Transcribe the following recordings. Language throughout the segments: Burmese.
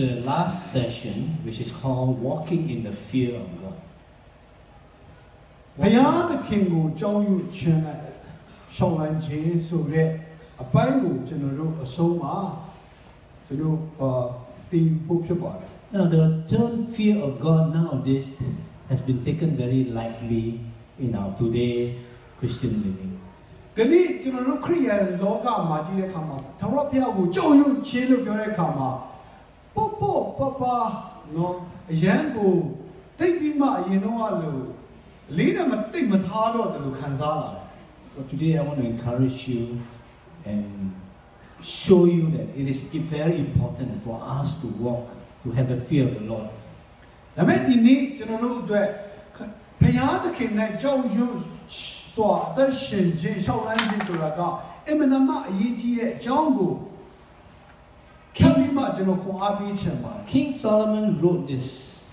the last session, which is called Walking in the Fear of God. ဘုရားသခင်ကိုကြောက်ရွံ့ခြင်းနဲ့ရှောင်လန်းခြင်းဆိုတဲ့အပိုင်းကိုကျွန်တော်တို့အဆုံးမှာကျွန်တော်သိဖို့ဖြစ်ပါတယ် Now the term fear of God nowadays has been taken very lightly in our today Christian living. ဒီနေ့ကျွန်တော်တို့ခရိယန်လောကမှာကြည့်တဲ့အခါမှာထာဝရဘုရားကိုကြောက်ရွံ့ခြင်းလို့ပြောတဲ့အခါမှာပေါ့ပနော်အရန်ကိုတိတ်ပြီးမှအရင်တော့လို့လေးနဲ့မတိတ်မထားတော့တယ်လို့ခံစားလာတယ် So today I want to encourage you and show you that it is very important for us to walk, to have the fear of the Lord. ဒါပေမဲ့ဒီနေ့ကျွန်တော်တို့အတွက်ဘုရားသခင်နဲ့ကြောက်ရွံ့စွာအသက်ရှင်ခြင်းရှောက်လန်းခြင်းဆိုတာကအင်မတန်မှအရေးကြီးတဲ့အကြောင်းကိုခင်ဗျမကျွန်တော်ခွန်အားပေးချင်ပါတယ် King Solomon wrote this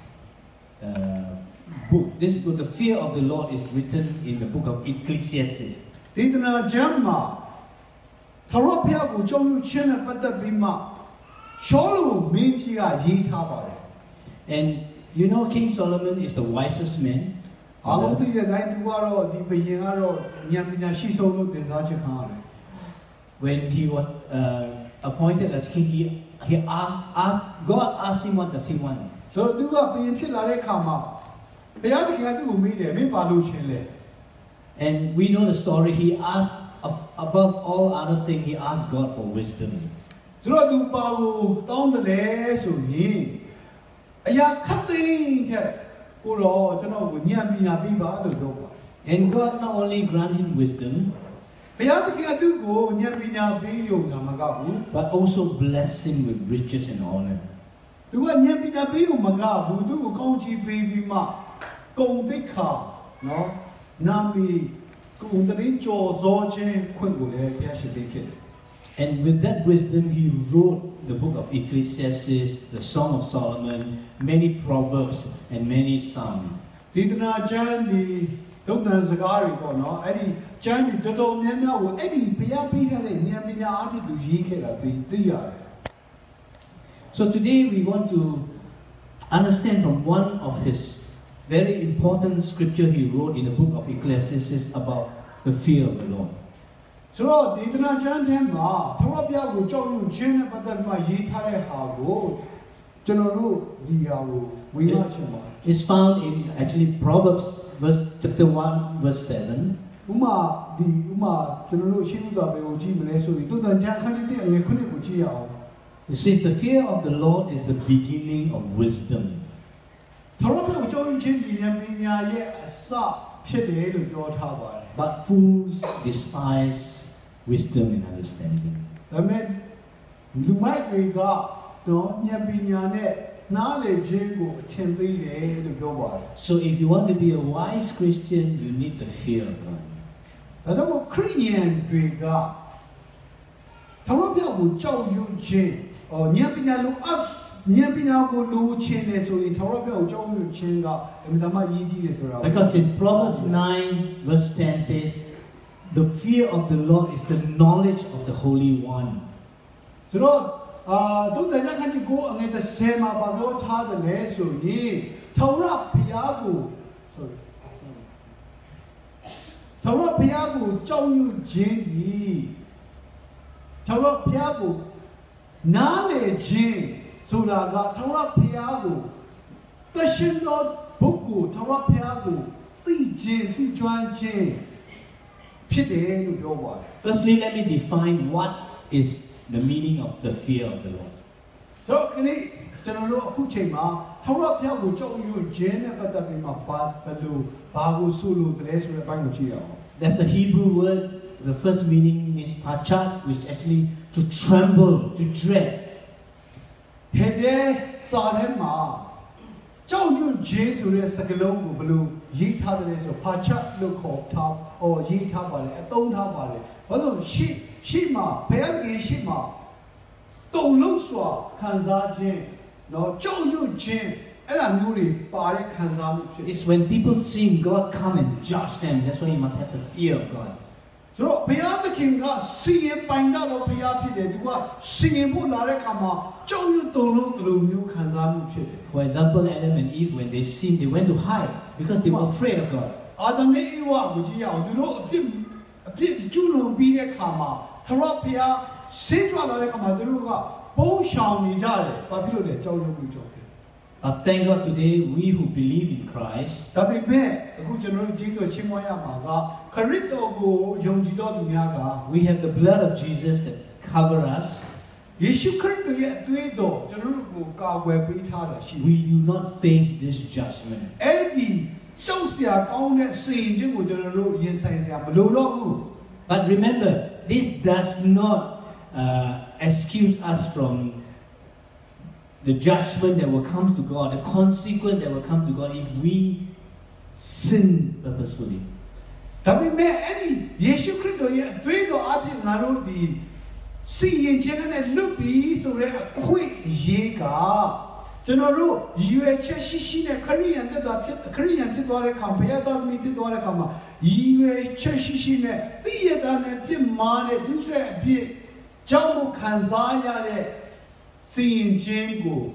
book. This book, The Fear of the Lord, is written in the book of Ecclesiastes. ဒေသနာကျမ်းမှာထာဝရဘုရားကိုကြောက်ရွံ့ခြင်းနဲ့ပတ်သက်ပြီးမှရှောလုမင်းကြီးကရေးထားပါတယ် And you know King Solomon is the wisest man. အားလုံးသိတဲ့တိုင်းသူကတော့ဒီဘုရင်ကတော့ဉာဏ်ပညာရှိဆုံးလို့တင်စားချက်ခံရတယ် When he was appointed as king, he asked God asked him what does he want. ဆိုတော့သူကဘုရင်ဖြစ်လာတဲ့အခါမှာဘုရားသခင်ကသူ့ကိုမေးတယ်မင်းဘာလို့ခြင်းလဲ And we know the story. He asked above all other things, he asked God for wisdom. ဆိုတော့သူပါကိုတောင်းတယ်ဆိုရင်အရာခတ်သိမ်းတဲ့ကိုတော့ကျွန်တော်ကိုဉာဏ်ပညာပေးပါလို့ပြောပါ And God not only granted him wisdom, ဘုရားသခင်ကသူ့ကိုဉာဏ်ပညာပေးရုံကမကဘူး but also blessed him with riches and honor. သူကဉာဏ်ပညာပေးရုံမကဘူးသူ့ကိုကောင်းချီးပေးပြီးမှဂုဏ်သိက္ခာနော်နာမည်ဂုဏ်တရင်ကြော်စောခြင်းခွင့်ကိုလည်းဘုရားရှိပေးခဲ့တယ် And with that wisdom, he wrote the book of Ecclesiastes, the Song of Solomon, many proverbs, and many psalms. ဒေသနာကျမ်းဒီဒုက္ခစကားတွေပေါ့နော်အဲ့ဒီကျမ်းဒီတော်တော်များများကိုအဲ့ဒီဘုရားပေးထားတဲ့ဉာဏ်ပညာအဖြစ်သူရေးခဲ့တာသိရတယ် So today we want to understand from one of his very important scripture he wrote in the book of Ecclesiastes about the fear of the Lord. ဆိုတော့ဒေသနာကျမ်းထဲမှာထာဝရဘုရားကိုကြောက်ရွံ့ခြင်းနဲ့ပတ်သက်ပြီးရေးထားတဲ့ဟာကိုကျွန်တော်တို့ဒီဟာကိုဝေငှချင်ပါတယ် It's found in actually Proverbs chapter 1 verse 7. ဥမာကျွန်တော်တို့ရှင်းဥစွာပဲကိုကြည့်မလဲဆိုရင်သုတ္တန်ကျမ်းအခန်းကြီး1အငယ်9ကိုကြည့်ရအောင် It says the fear of the Lord is the beginning of wisdom. ထာဝရဘုရားကိုကြောက်ရွံ့ခြင်းဒီဉာဏ်ပညာရဲ့အစဖြစ်တယ်လို့ပြောထားပါတယ် But fools despise wisdom and understanding. ဒါပေမဲ့လူမိုက်တွေကနော်ဉာဏ်ပညာနဲ့နားလည်ခြင်းကိုအထင်သေးတယ်လို့ပြောပါတယ် So if you want to be a wise Christian, you need the fear of God. ဒါကြောင့်ခရစ်ယာန်တွေကထာဝရဘုရားကိုကြောက်ရွံ့ခြင်းဉာဏ်ပညာလိုအပ်ဉာဏ်ပညာကိုလိုချင်တယ်ဆိုရင်ထာဝရဘုရားကိုကြောက်ရွံ့ခြင်းကအမြဲတမ်းရည်ကြီးတယ်ဆိုတာ Because in Proverbs 9 verse 10 says, the fear of the Lord is the knowledge of the Holy One. ဆိုတော့ဒုတိယခန်းကြီးကိုအငယ်10မှာဘာလို့ထားတယ်လဲဆိုရင်ထာဝရဘုရားကို ထာဝရဘုရားကိုကြောက်ရွံ့ခြင်းကြီးထာဝရဘုရားကိုနားလည်ခြင်းဆိုတာကထာဝရဘုရားကိုတရှင်တော်ပုဂ္ဂိုလ်ထာဝရဘုရားကိုသိခြင်းသိကျွမ်းခြင်းဖြစ်တယ်လို့ပြောပါတယ် Firstly, let me define what is the meaning of the fear of the Lord. ဆိုတော့ခဏကျွန်တော်တို့အခုချိန်မှာထာဝရဘုရားကိုကြောက်ရွံ့ခြင်းနဲ့ပတ်သက်ပြီးမှဘာကိုဆိုလို့တလဲဆိုတဲ့အပိုင်းကိုကြည့်ရအောင် That's a Hebrew word. The first meaning is pachat, which actually to tremble, to dread. ဟေဘဲစာထဲမှာကြောက်ရွံ့ခြင်းဆိုတဲ့စကားလုံးကိုဘယ်လိုရေးထားတယ်လဲဆိုဖာချတ်လို့ခေါ်ထားရေးထားပါတယ်အသုံးထားပါတယ်ဘာလို့ရှိမှာဘုရားသခင်ရှိမှာတုံလုံးစွာခံစားခြင်းနော်ကြောက်ရွံ့ခြင်းအဲ့ဒါမျိုးတွေပါတဲ့ခံစားမှုဖြစ် It's when people see God come and judge them. That's why you must have the fear of God. So, Payat King got singing bind out of Payat, they do singing Larekama, John Dolo, New Kanzanu. For example, Adam and Eve, when they sinned, they went to hide because they were afraid of God. Adam Ewa, which you know, a bit Juno Vida Kama, Tarapia, Central Larekama, Duruga, both shall be jolly, Babylon, the John. But thank God today, we who believe in Christ, we have the blood of Jesus that covers us. We do not face this judgment. But remember, this does not excuse us from the judgment that will come to God, the consequence that will come to God if we sin purposefully. Seeing Jango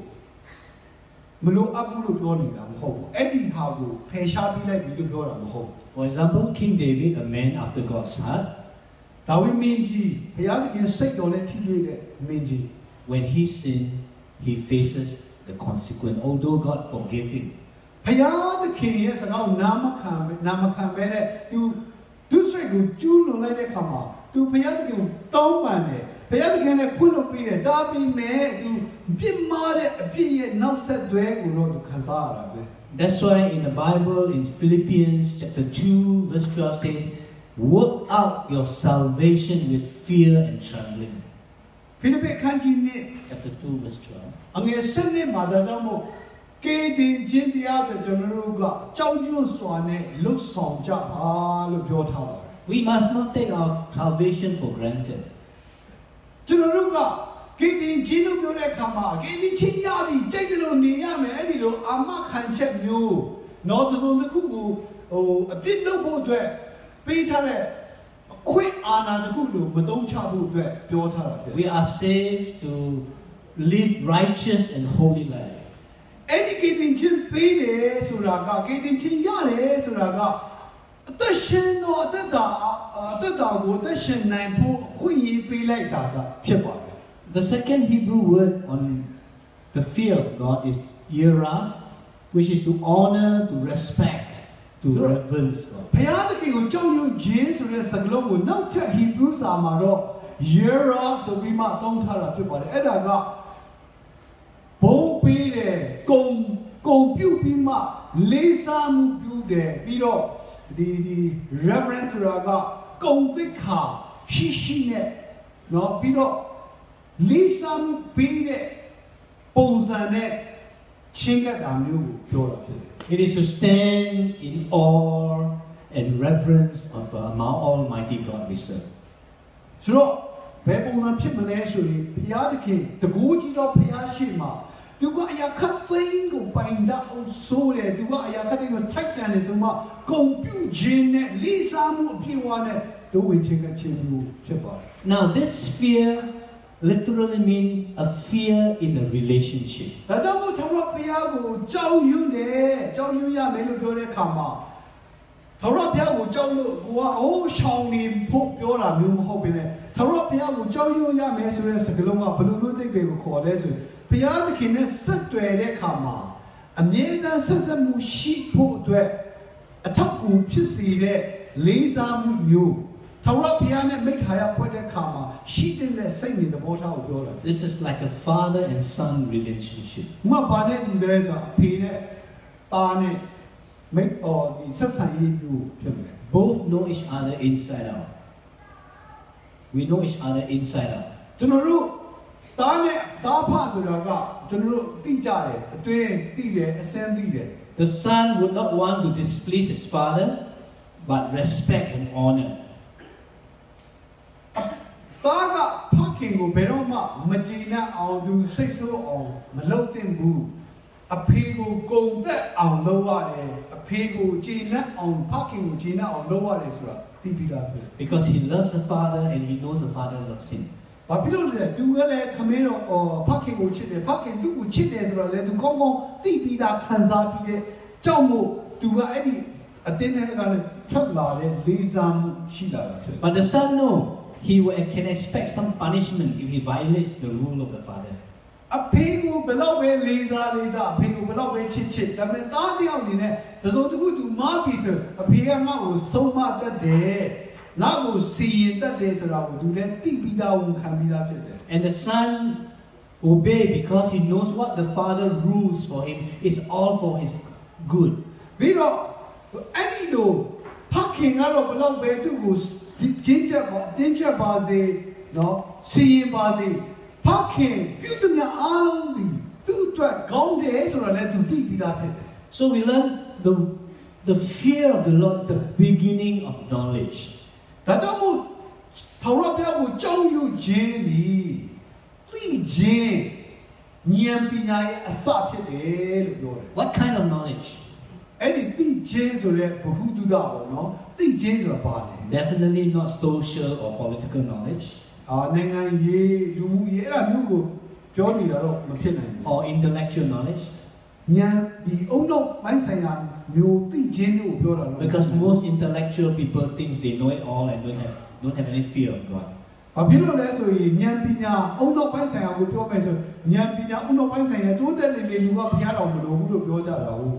Mulu Abulu Goni, I'm home. Eddie Hagu, Peshabi like Midu Gora, I'm home. For example, King David, a man after God's heart, now we Minji, Payaki say on it, Minji. When he sinned, he faces the consequence, although God forgave him. Payad the king, yes, and now Namakam, Bene, do say good, Juno let it come out. Do Payad don't ban it. Payat couldn't be a derby man to be mad at a not set dwag to Kazara. That's why in the Bible, in Philippians chapter 2, verse 12 says, work out your salvation with fear and trembling. Philippians chapter 2, verse 12. I'm a Sunday mother, Jamo. Katie Jindia, the General, Chow Yu Swane, look some job, look your tower. We must not take our salvation for granted. General, getting Jino Kama, getting Chinyabi, Jagalo Niame, Edilo, Ama can check you, not on the Kugu, or a bit no boat, Peter, quick Anna the Kudu, but don't chabu, Piotr. We are saved to live righteous and holy life. Educating Jim Pede, Suraga, getting Chinyane, Suraga. The shin or the dog, the shin nine who ye be like that. The second Hebrew word on the fear of God is yira, which is to honor, to respect, to reverence God. Payadaki will show you James to rest the globe. Not tell Hebrews are maro, yira, so we might don't tell a people. Edaga Bo be there, go puma, Lisa move there, below. The reverence Raga, Gomvika, Shishine, no, Bido, Lisan Bide, Bozane, Chingadam, Pure. It is to stand in awe and reverence of our Almighty God we serve. So, Babel and Pimalashuri, Piadaki, the Guji of Piashima. Do what I cut thing go bind up on so there, do what I cutting a tight down is a go Eugene, Lisa Mupiwane, do we take a chin. Now, this fear literally means a fear in a relationship. The double Tarapiago, Joe you there, Joe you ya Melodore Kama. Tarapiago, Joe, oh, Shawnee, Pope Yora, Mum Hopine. Tarapiago, Joe you ya Messeres, Galoma, Palulu, they will call it. Payad came in set to a kama. A mere than Sesame sheep put to a top group, Pissy there, Lisa you. Tarapiana make higher put a kama. She didn't sing in the water of Dora. This is like a father and son relationship. Mabanet, there's a peanut, Tane, make all the Sesame you. Both know each other inside out. We know each other inside out. Tomorrow. The son would not want to displease his father, but respect and honor. တိပိတာပဲ Because he loves the Father and he knows the Father loves him. ဘာဖြစ်လို့လဲသူကလည်းခမင်းတော့ဖခင်ကိုချစ်တယ်ဖခင်သူ့ကိုချစ်တယ်ဆိုတော့လေသူကောင်းကောင်းတိပိတာခံစားပြီးတဲ့ကြောင့်မို့သူကအဲ့ဒီအတင်းနဲ့ကလည်းထွက်လာတဲ့လေးစားမှုရှိလာတာဖြစ် But the son knows he can expect some punishment if he violates the rule of the Father. အဖေကိုဘယ်တော့ပဲလေးစားအဖေကိုဘယ်တော့ပဲချစ်ဒါပေမဲ့သားတယောက်အနေနဲ့တစုံတစ်ခုသူမပြီးဆိုအဖေကငါ့ကိုဆုံးမတတ်တယ်ငါ့ကိုစီရင်တတ်တယ်ဆိုတာကိုသူလည်းသိပြီးသားဝန်ခံပြီးသားဖြစ်တယ် And the son obey because he knows what the Father rules for him is all for his good. ပြီးတော့အဲ့ဒီလိုဖခင်ကတော့ဘယ်တော့ပဲသူ့ကိုချင်းချက်ပါအတင်းချက်ပါစေနော်စီရင်ပါစေဖခင်ပြုသမျှအားလုံးဒီသူ့အတွက်ကောင်းတယ်ဆိုတော့လည်းသူသိပြီးသားဖြစ်တယ် So we learn the fear of the Lord is the beginning of knowledge. ဒါကြောင့်မို့ထာဝရဘုရားကိုကြောက်ရွံ့ခြင်းသည်သိခြင်းဉာဏ်ပညာရဲ့အစဖြစ်တယ်လို့ပြောတယ် What kind of knowledge? အဲ့ဒီသိခြင်းဆိုတဲ့ဘ ഹു တုဒပေါ့နော်သိခြင်းဆိုတာပါလေ Definitely not social or political knowledge. နိုင်ငံရေးလူမှုရေးအဲ့ဒါမျိုးကိုပြောနေတာတော့မဖြစ်နိုင်ဘူး Or intellectual knowledge. ဉာဏ်ဒီအုံနောက်ပိုင်းဆိုင်ရာမျိုးသိခြင်းမျိုးကိုပြောတာတော့ Because most intellectual people think they know it all and don't have any fear of God. ဘာဖြစ်လို့လဲဆိုရင်ဉာဏ်ပညာအုံနောက်ပိုင်းဆိုင်ရာကိုပြောမယ်ဆိုဉာဏ်ပညာအုံနောက်ပိုင်းဆိုင်ရာတိုးတက်လေလူကဘုရားတော်မလိုဘူးလို့ပြောကြတာဟုတ်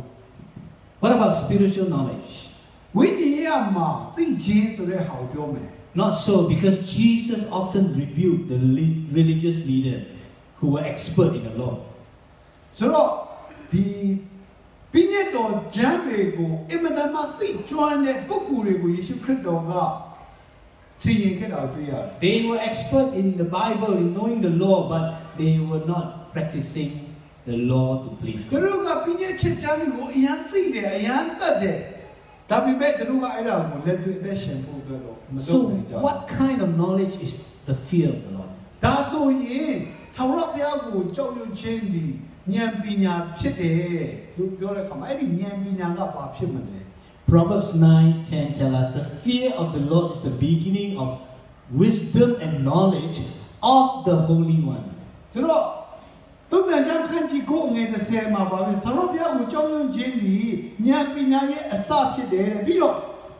What about spiritual knowledge? ဝိညာဉ်ရေးမှာသိခြင်းဆိုတဲ့ဟာကိုပြောမယ် Not so, because Jesus often rebuked the religious leader who were expert in the law. ဆိုတော့ဒီပြည့်ညတ်တော်ဂျမ်းတွေကိုအင်မတန်မှသိကျွမ်းတဲ့ပုဂ္ဂိုလ်တွေကိုယေရှုခရစ်တော်ကစီရင်ခဲ့တာတွေ့ရတယ် They were expert in the Bible, in knowing the law, but they were not practicing the law to please သူ God. တို့ကပြည့်ညတ်ချက်ဂျမ်းတွေကိုအယံသိတယ်အယံတတ်တယ်ဒါပေမဲ့သူတို့ကအဲ့ဒါကိုလက်တွေ့အသက်ရှင်ဖို့အတွက်တော့မလုပ် So, နိုင်ကြဘူး what kind of knowledge is the fear of the Lord? ဒါဆိုရင်ထာဝရဘုရားကိုကြောက်ရွံ့ခြင်းဒီဉာဏ်ပညာဖြစ်တယ်လို့ပြောတဲ့အခါမှာအဲ့ဒီဉာဏ်ပညာကဘာဖြစ်မလဲ Proverbs 9:10 tell us the fear of the Lord is the beginning of wisdom and knowledge of the Holy One. ဆိုတော့တုတ်တန်ချမ်းခန့်ကြီးကိုငယ်30မှာပါပဲထာဝရဘုရားကိုကြောက်ရွံ့ခြင်းဒီဉာဏ်ပညာရဲ့အစဖြစ်တယ်တဲ့ပြီးတော့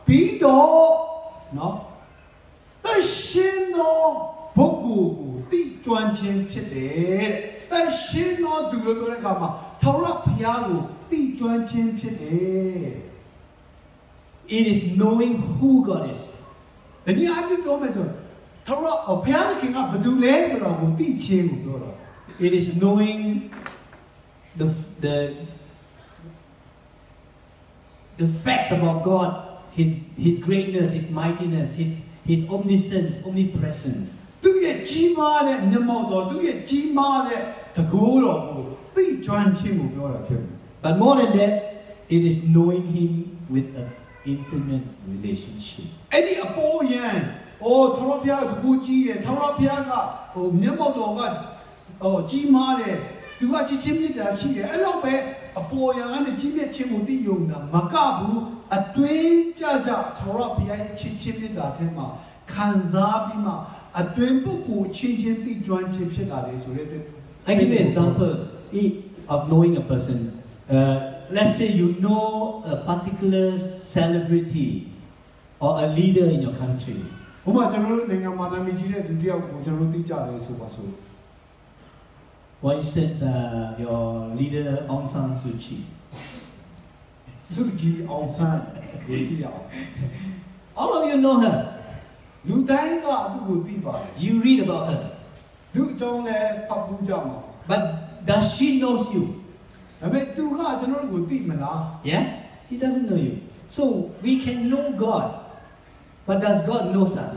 နော်တရှင်သောပုဂ္ဂိုလ်ကိုသိကျွမ်းခြင်းဖြစ်တယ်တဲ့တရှင်သောသူလို့ပြောတဲ့အခါမှာထာဝရဘုရားကိုသိကျွမ်းခြင်းဖြစ်တယ် It is knowing who God is. ဒီအဖြစ်ပြောမယ်ဆိုထာဝရဘုရားသခင်ကဘယ်သူလဲဆိုတော့ကိုသိခြင်းကိုပြောတာ It is knowing the facts about God, His greatness, His mightiness, His omniscience, omnipresence. သူရဲ့ကြီးမားတဲ့မျက်မှောက်တော်သူရဲ့ကြီးမားတဲ့တကူတော်ကိုသိကျွမ်းခြင်းကိုပြောတာဖြစ်တယ် But more than that, it is knowing Him with an intimate relationship. အဲ့ဒီအပေါ်ယံထာဝရဘုရားတကူကြီးတယ်ထာဝရဘုရားကမျက်မှောက်တော်ကကြီးမားတယ်သူကချစ်ချင်းမြတ်တာရှိတယ်အဲ့လောက်ပဲအပေါ်ယံကနေကြီးမြတ်ခြင်းကိုသိယုံတာမကဘူးအတွင်းကြထာဝရဘုရားရဲ့ချစ်ချင်းမြတ်တာထဲမှာခံစားပြီးမှအတွင်းပုဂ္ဂိုလ်ချင်းချင်းသိကျွမ်းခြင်းဖြစ်လာတယ်ဆိုတဲ့ I give you an example of knowing a person. Let's say you know a particular celebrity or a leader in your country. ဘုမကျွန်တော်တို့နိုင်ငံမှာသမီးကြီးတဲ့ဒုတိယကိုကျွန်တော်သိကြတယ်ဆိုပါဆို For instance, your leader Aung San Suu Kyi. စုကြည်အောင်ဆန်းကိုကြည့်ရအောင် All of you know her. လူတိုင်းကသူ့ကိုသိပါတယ် You read about her. သူအကြောင်းလည်းဖတ်ဘူးကြမှာ But does she knows you? ဒါပေမဲ့သူကကျွန်တော်တို့ကိုသိမလား Yeah? She doesn't know you. So we can know God. But does God knows us?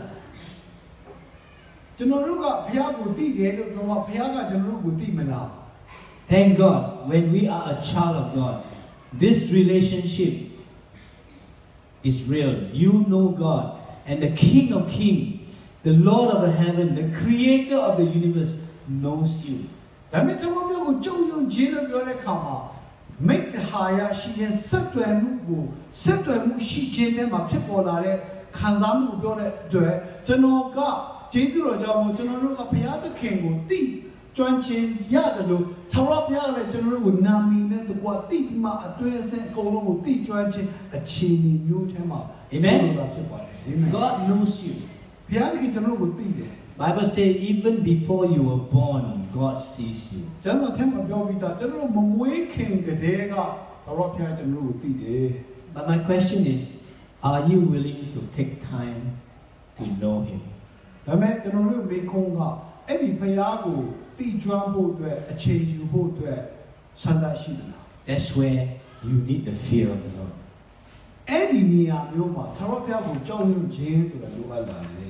ကျွန်တော်တို့ကဘုရားကိုသိတယ်လို့ပြောမှဘုရားကကျွန်တော်တို့ကိုသိမလား Thank God, when we are a child of God, this relationship is real. You know God, and the King of Kings, the Lord of the heaven, the Creator of the universe knows you. ဒါပေမဲ့ကျွန်တော်တို့ကိုကြုံယုံခြင်းလို့ပြောတဲ့အခါမှာမိတ္တဟာယရှိတဲ့ဆက်သွယ်မှုရှိခြင်းထဲမှာဖြစ်ပေါ်လာတဲ့ခံစားမှုပြောတဲ့အတွက်ကျွန်တော်ကကျေးဇူးတော်ကြောင့်ကျွန်တော်တို့ကဘုရားသခင်ကိုသိကျွမ်းကျင်ရတယ်လို့ထာဝရဘုရားလည်းကျွန်တော်တို့ကိုနာမည်နဲ့တကွာသိပြီးမှအတွင်းအဆင့်အကုန်လုံးကိုသိကျွမ်းခြင်းအခြေအနေမျိုးထဲမှာဖြစ်ပါတယ် Amen God knows you ဘုရားသခင်ကျွန်တော်တို့ကိုသိတယ် Bible says even before you were born God sees you ကျွန်တော်ထဲမှာပြောပြီးသားကျွန်တော်တို့မမွေးခင်ကတည်းကထာဝရဘုရားကျွန်တော်တို့ကိုသိတယ် But my question is are you willing to take time to know him ဒါမဲ့ကျွန်တော်တို့မိခုံးကအဲ့ဒီဘုရားကိုသိကျွမ်းဖို့အတွက်အချိန်ယူဖို့အတွက်ဆန္ဒရှိတယ်လား That's where you need the fear of the Lord အဲ့ဒီနေရာမျိုးမှာထာဝရဘုရားကိုကြောက်ရွံ့ခြင်းဆိုတာလိုအပ်လာတယ်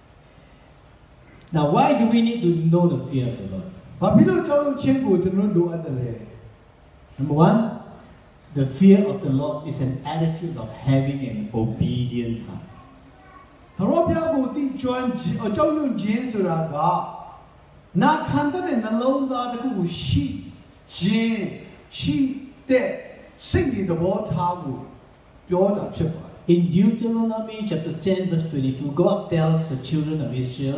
Now why do we need to know the fear of the Lord ဘာဖြစ်လို့ကြောက်ရွံ့ခြင်းကိုကျွန်တော်လိုအပ်တယ်လဲ Number one the fear of the Lord is an attitude of having an obedient heart ထာဝရဘုရားကိုသိကျွမ်းခြင်းကြောက်ရွံ့ခြင်းဆိုတာကနာခံတဲ့နှလုံးသားတစ်ခုကိုရှိခြင်းရှိတဲ့စိတ်တွေသဘောထားကိုပြောတာဖြစ်ပါတယ် In Deuteronomy chapter 10 verse 22 God tells the children of Israel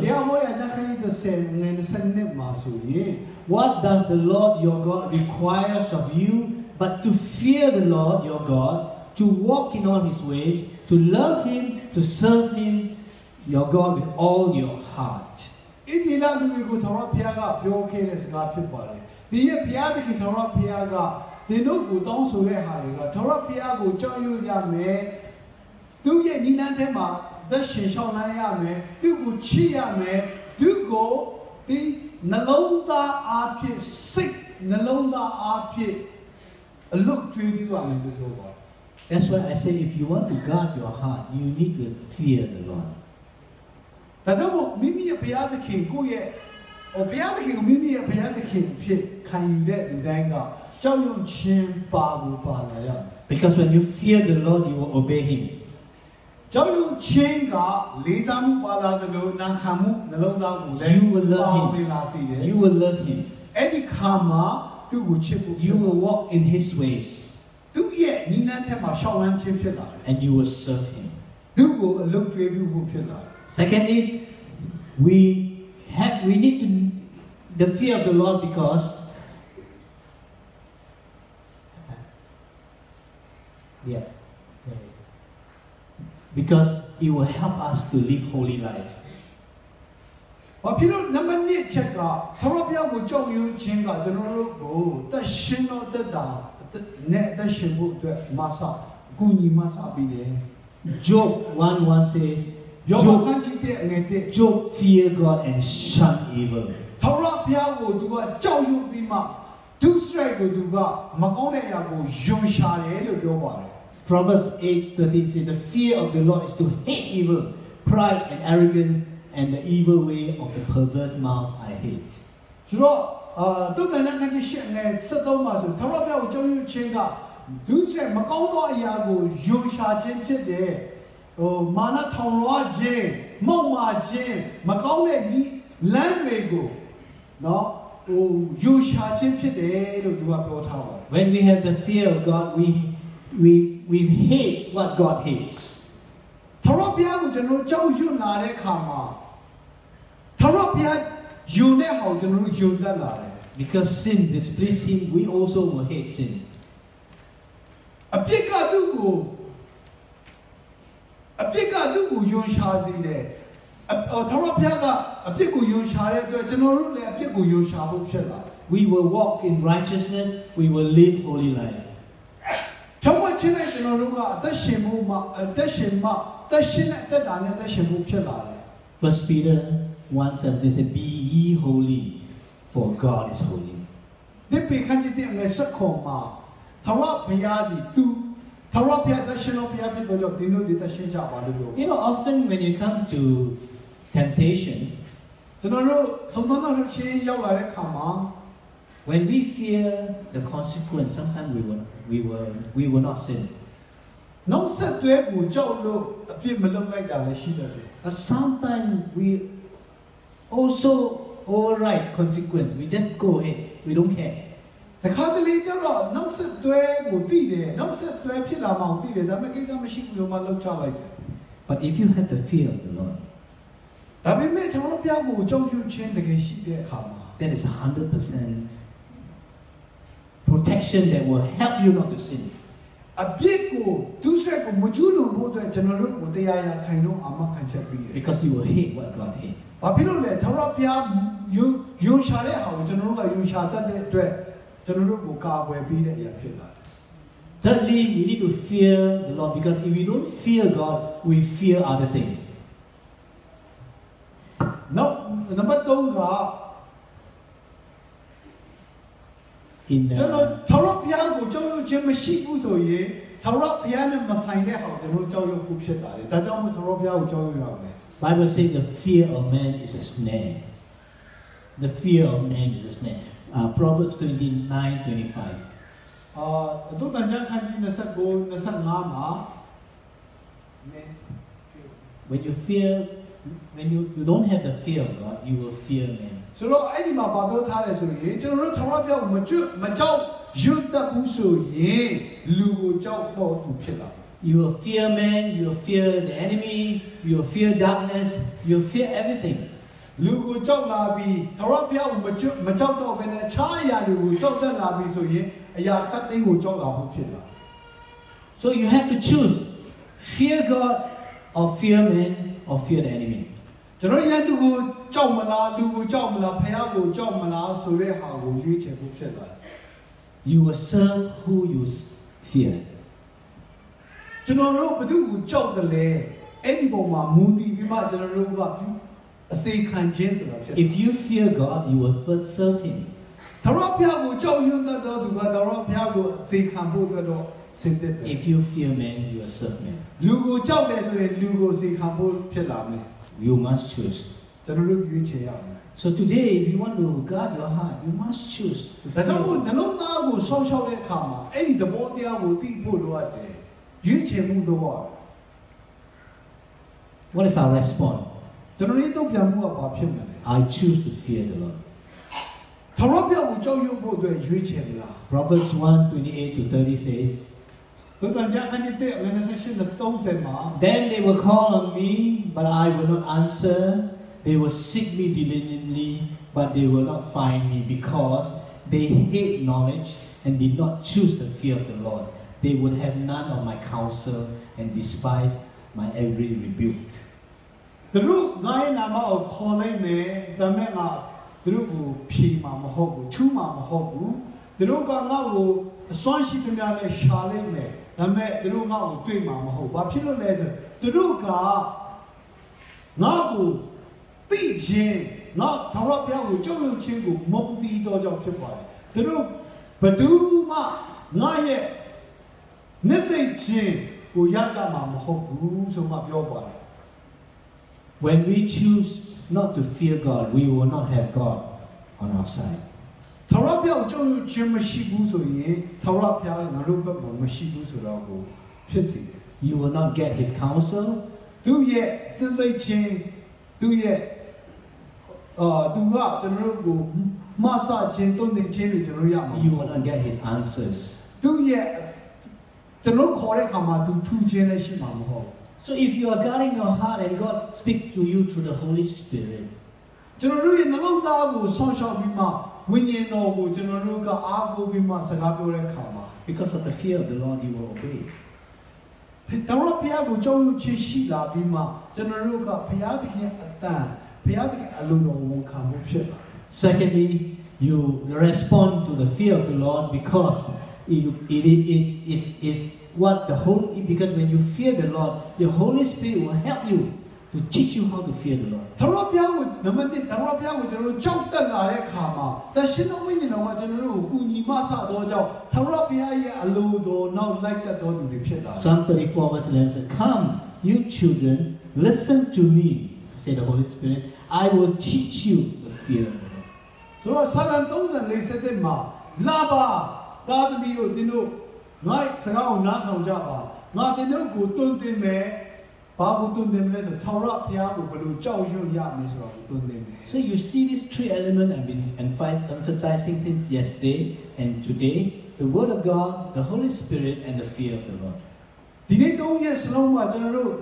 What does the Lord your God requires of you but to fear the Lord your God to walk in all his ways to love him to serve him your God with all your heart ဣတိလလူတွေကိုထာဝရဘုရားကပြောခဲ့တဲ့စကားဖြစ်ပါတယ်ဒီရဲ့ဘုရားသခင်ထာဝရဘုရားကဒီတို့ကိုတောင်းဆိုတဲ့ဟာတွေကထာဝရဘုရားကိုကြောက်ရွံ့ရမယ်သူရဲ့နိလန်းထဲမှာသက်ရှင်ရှောင်နိုင်ရမယ်သူကိုချစ်ရမယ်သူကိုဒီနှလုံးသားအားဖြင့်စိတ်နှလုံးသားအားဖြင့်အလွတ်ကျွေးပြီးရမယ်လို့ပြောပါတယ် That's why I say if you want to guard your heart you need to fear the Lord ဒါကြောင့်မိမိရဲ့ဘုရားသခင်ကိုယ့်ရဲ့ဘုရားသခင်ကိုမိမိရဲ့ဘုရားသခင်ဖြစ်ခံယူတဲ့လူတိုင်းကကြောက်ရွံ့ခြင်းပါဖို့ပါလာရမယ် Because when you fear the Lord you will obey him ကြောက်ရွံ့ခြင်းကလေးစားမှုပါလာတယ်လို့နာခံမှုနှလုံးသားကိုလည်း You will love him ဝင်လာစေတယ် You will love him အဲ့ဒီခါမှာသူ့ကိုချစ်ဖို့ You will walk in his ways သူ့ရဲ့နိလန်းထဲမှာရှောင်လန်းခြင်းဖြစ်လာတယ် and you will serve him သူ့ကိုအလုပ်ကျွေးပြုဖို့ဖြစ်လာတယ် Secondly we need to the fear of the Lord because because it will help us to live holy life ဘာဖြစ်လို့နံပါတ်1ချက်ကထာဝရဘုရားကိုကြောက်ရွံ့ခြင်းကကျွန်တော်တို့ကိုတရှင်တော်တတ်တာနဲ့တရှင်ဖို့အတွက်မဆာကူညီမဆာပြီးတယ် Job 1:1 say Job fear God and shun evil ထာဝရဘုရားကိုသူကကြောက်ရွံ့ပြီးမှဒုစရိုက်ကိုသူကမကောင်းတဲ့အရာကိုယွန်ရှာတယ်လို့ပြောပါတယ် Proverbs 8:13 says the fear of the Lord is to hate evil pride and arrogance and the evil way of the perverse mouth I hate ဆိုတော့တုတ်တန်ခန်းကြီးရှင်းနေ73မှာဆိုထာဝရဘုရားကိုကြောက်ရွံ့ခြင်းကဒုစရိုက်မကောင်းသောအရာကိုယွန်ရှာခြင်းဖြစ်တယ်မာနထောင်လွှားခြင်းမောက်မာခြင်းမကောင်းတဲ့လမ်းတွေကိုနော်ယွန်ရှာခြင်းဖြစ်တယ်လို့သူကပြောထားပါတယ် When we have the fear of God we hate what God hates ထာဝရဘုရားကိုကျွန်တော်ကြောက်ရွံ့လာတဲ့အခါမှာထာဝရဘုရားယွန်တဲ့ဟောကျွန်တော်ယွန်တတ်လာတယ် Because sin displeases him we also will hate sin အပြစ်ကသူ့ကိုယွန်ရှာစေတယ်ထာဝရဘုရားကအပြစ်ကိုယွန်ရှာတဲ့အတွက်ကျွန်တော်တို့လည်းအပြစ်ကိုယွန်ရှာဖို့ဖြစ်လာတယ် We will walk in righteousness we will live holy life ဖြောင့်မတ်ခြင်းနဲ့ကျွန်တော်တို့ကအသက်ရှင်မှုမှာသက်ရှင်တဲ့အသက်တာနဲ့အသက်ရှင်မှုဖြစ်လာတယ် First Peter 1:7 says be ye holy for God is holy ဒီပေခန်းကြီးတဲ့ငယ်ဆက်ခေါ်မှာထာဝရဘုရားဒီသူထာဝရဘုရားသက်ရှင်တော်ဘုရားဖြစ်တော်ကြောင့်ဒီလိုဒီသက်ရှင်ကြပါလို့ပြော You know often when you come to temptation ကျွန်တော်တို့ဆုံးမတော်ချင်းရောက်လာတဲ့အခါမှာ when we fear the consequence sometimes we will not sin နောက်ဆက်တွဲကိုကြောက်လို့အပြစ်မလုပ်လိုက်တာလည်းရှိတယ် But sometimes we also override consequence we just go ahead we don't care တခါတလေကျတော့နောက်ဆက်တွဲကိုသိတယ်နောက်ဆက်တွဲဖြစ်လာမှသိတယ်ဒါပေမဲ့ကိစ္စမရှိဘူးလို့မှလောက်ချလိုက်တယ် But if you have the fear of the Lord, ဒါပေမဲ့ထာဝရဘုရားကိုကြောက်ရွံ့ခြင်းတကယ်ရှိတဲ့အခါမှာ that is 100% protection that will help you not to sin. အပြစ်ကိုဒုစရိုက်ကိုမကျူးလွန်ဖို့အတွက်ကျွန်တော်တို့ကိုတရားရခိုင်တော့အာမခံချက်ပေးတယ် Because you will hate what God hates. ဘာဖြစ်လို့လဲထာဝရဘုရားယုံရှာတဲ့ဟာကိုကျွန်တော်တို့ကယုံရှာတတ်တဲ့အတွက်ကျွန်တော်တို့ကိုကာကွယ်ပေးတဲ့အရာဖြစ်လာတယ် Thirdly, we need to fear the Lord, because if we don't fear God, we fear other things. နောက်နံပါတ်3က In ကျွန်တော်ထာဝရဘုရားကိုကြောက်ရွံ့ခြင်းမရှိဘူးဆိုရင်ထာဝရဘုရားနဲ့မဆိုင်တဲ့ဟာကိုကျွန်တော်ကြောက်ရွံ့ဖို့ဖြစ်လာတယ်ဒါကြောင့်မို့ထာဝရဘုရားကိုကြောက်ရွံ့ရမယ် Bible says the fear of man is a snare. The fear of man is a snare. Proverbs 29:25. သူတန်ကြံခန်းကြီး29မှာ When you don't have the fear of God, you will fear man. ဆိုတော့အဲ့ဒီမှာဘာပြောထားလဲဆိုရင်ကျွန်တော်တို့ထာဝရဘုရားကိုမကြောက်ရွံ့တတ်ဘူးဆိုရင်လူကိုကြောက်တော့သူဖြစ်လာတယ် You will fear man, you will fear the enemy, you will fear darkness, you will fear everything. လူကိုကြောက်လာပြီးထာဝရဘုရားကိုမကြောက်တော့ဘဲနဲ့အခြားအရာတွေကိုကြောက်တတ်လာပြီးဆိုရင်အရာခတ်သိမ်းကိုကြောက်လာဖို့ဖြစ်လာ So you have to choose fear God or fear man or fear the enemy. ကျွန်တော်ရန်သူကိုကြောက်မလားလူကိုကြောက်မလားဖခင်ကိုကြောက်မလားဆိုတဲ့ဟာကိုရွေးချယ်ဖို့ဖြစ်လာတယ် You will serve who you fear. ကျွန်တော်တို့ဘယ်သူကိုကြောက်တယ်လဲအဲ့ဒီပုံမှာမူတည်ပြီးမှကျွန်တော်တို့ကအစေခံခြင်းဆိုတာဖြစ်တယ် If you fear God, you will first serve Him. ထာဝရဘုရားကိုကြောက်ရွံ့တတ်သောသူကထာဝရဘုရားကိုအစေခံဖို့အတွက်တော့စင်တဲ့ပဲ If you fear man, you will serve man. လူကိုကြောက်တယ်ဆိုရင်လူကိုအစေခံဖို့ဖြစ်လာမယ် You must choose. ကျွန်တော်တို့ရွေးချယ်ရမယ် So today, if you want to guard your heart, you must choose to ဒါ fear ကြောင့်မို့ God. နှလုံးသားကိုဆောက်ရှောက်တဲ့အခါမှာအဲ့ဒီသဘောတရားကိုသိဖို့လိုအပ်တယ်ရွေးချယ်မှုလိုအပ် What is our response? ကျွန်တော်တို့တုံ့ပြန်မှုကဘာဖြစ်မလဲ I choose to fear the Lord. ထာဝရဘုရားကိုကြောက်ရွံ့ဖို့အတွက်ရွေးချယ်မလား Proverbs 1:28-30 says, ဘုရားကြခဏတဲ့ organization 30မှာ Then they will call on me, but I will not answer. They will seek me diligently, but they will not find me, because they hate knowledge and did not choose the fear of the Lord. They would have none of my counsel and despise my every rebuke. သူတို့ငါ့ရဲ့နာမကိုခေါ်လိုက်မယ်ဒါမဲ့ငါသူတို့ကိုဖြေမှာမဟုတ်ဘူးချူးမှာမဟုတ်ဘူးသူတို့ကငါ့ကိုအစွမ်းရှိသမျှနဲ့ရှာလိုက်မယ်ဒါမဲ့သူတို့ငါ့ကိုတွေ့မှာမဟုတ်ဘာဖြစ်လို့လဲဆိုသူတို့ကငါ့ကိုသိခြင်းငါထာဝရဘုရားကိုကြောက်ရွံ့ခြင်းကိုမုန်းတီးတော့ကြောင့်ဖြစ်ပါတယ်သူတို့ဘယ်သူမှငါရဲ့နှစ်သိမ့်ခြင်းကိုရကြမှာမဟုတ်ဘူးဆိုမှပြောပါတယ် When we choose not to fear God, we will not have God on our side. ထာဝရဘုရားကိုကြောက်ရွံ့ခြင်းမရှိဘူးဆိုရင်ထာဝရဘုရားငါတို့ဘက်မှာမရှိဘူးဆိုတော့ကိုဖြစ်စေတယ် You will not get His counsel. သူရဲ့သိသိချင်းသူရဲ့သူကကျွန်တော်တို့ကိုမဆခြင်းတုံ့တင်ခြင်းတွေကျွန်တော်ရမှာ You will not get His answers. သူရဲ့ကျွန်တော်ခေါ်တဲ့အခါမှာသူထူခြင်းလည်းရှိမှာမဟုတ် So if you are guarding your heart and God speaks to you through the Holy Spirit, ကျွန်တော်တို့ရဲ့နှလုံးသားကိုဆောင်းရှောက်ပြီးမှဝိညာဉ်တော်ကိုကျွန်တော်တို့ကအားကိုးပြီးမှစကားပြောတဲ့အခါမှာ because of the fear of the Lord, you will obey. ထာဝရဘုရားကိုကြောက်ရွံ့ခြင်းရှိလာပြီးမှကျွန်တော်တို့ကဘုရားသခင်ရဲ့အတန်ဘုရားသခင်အလိုတော်ကိုခံဖို့ဖြစ်လာ Secondly, you respond to the fear of the Lord because it is what the Holy, because when you fear the Lord, the Holy Spirit will help you to teach you how to fear the Lord. ထာဝရဘုရားကိုနံပါတ်1ထာဝရဘုရားကိုကျွန်တော်တို့ကြောက်တက်လာတဲ့အခါမှာတရှင်တော်ဝိညာဉ်တော်ကကျွန်တော်တို့ကိုကူညီမဆတော့ကြောင့်ထာဝရဘုရားရဲ့အလိုတော်နောက်လိုက်တတ်တော်သူတွေဖြစ်လာ Psalm 34:11 says, Come, you children, listen to me, say the Holy Spirit, I will teach you the fear of the Lord. ဆိုတော့ဆာလံ34မှာလာပါသားသမီးတို့သင်တို့ငါ့စကားကိုနားထောင်ကြပါငါသင်တို့ကိုတွန်းတင်မယ်ဘာကိုတွန်းတင်မလဲဆိုထာဝရဘုရားကိုဘယ်လိုကြောက်ရွံ့ရမလဲဆိုတော့တွန်းတင်မယ် So you see these three elements I've been emphasizing since yesterday and today, the Word of God, the Holy Spirit, and the fear of the Lord. ဒီနေ့3ရက်စလုံးမှာကျွန်တော်တို့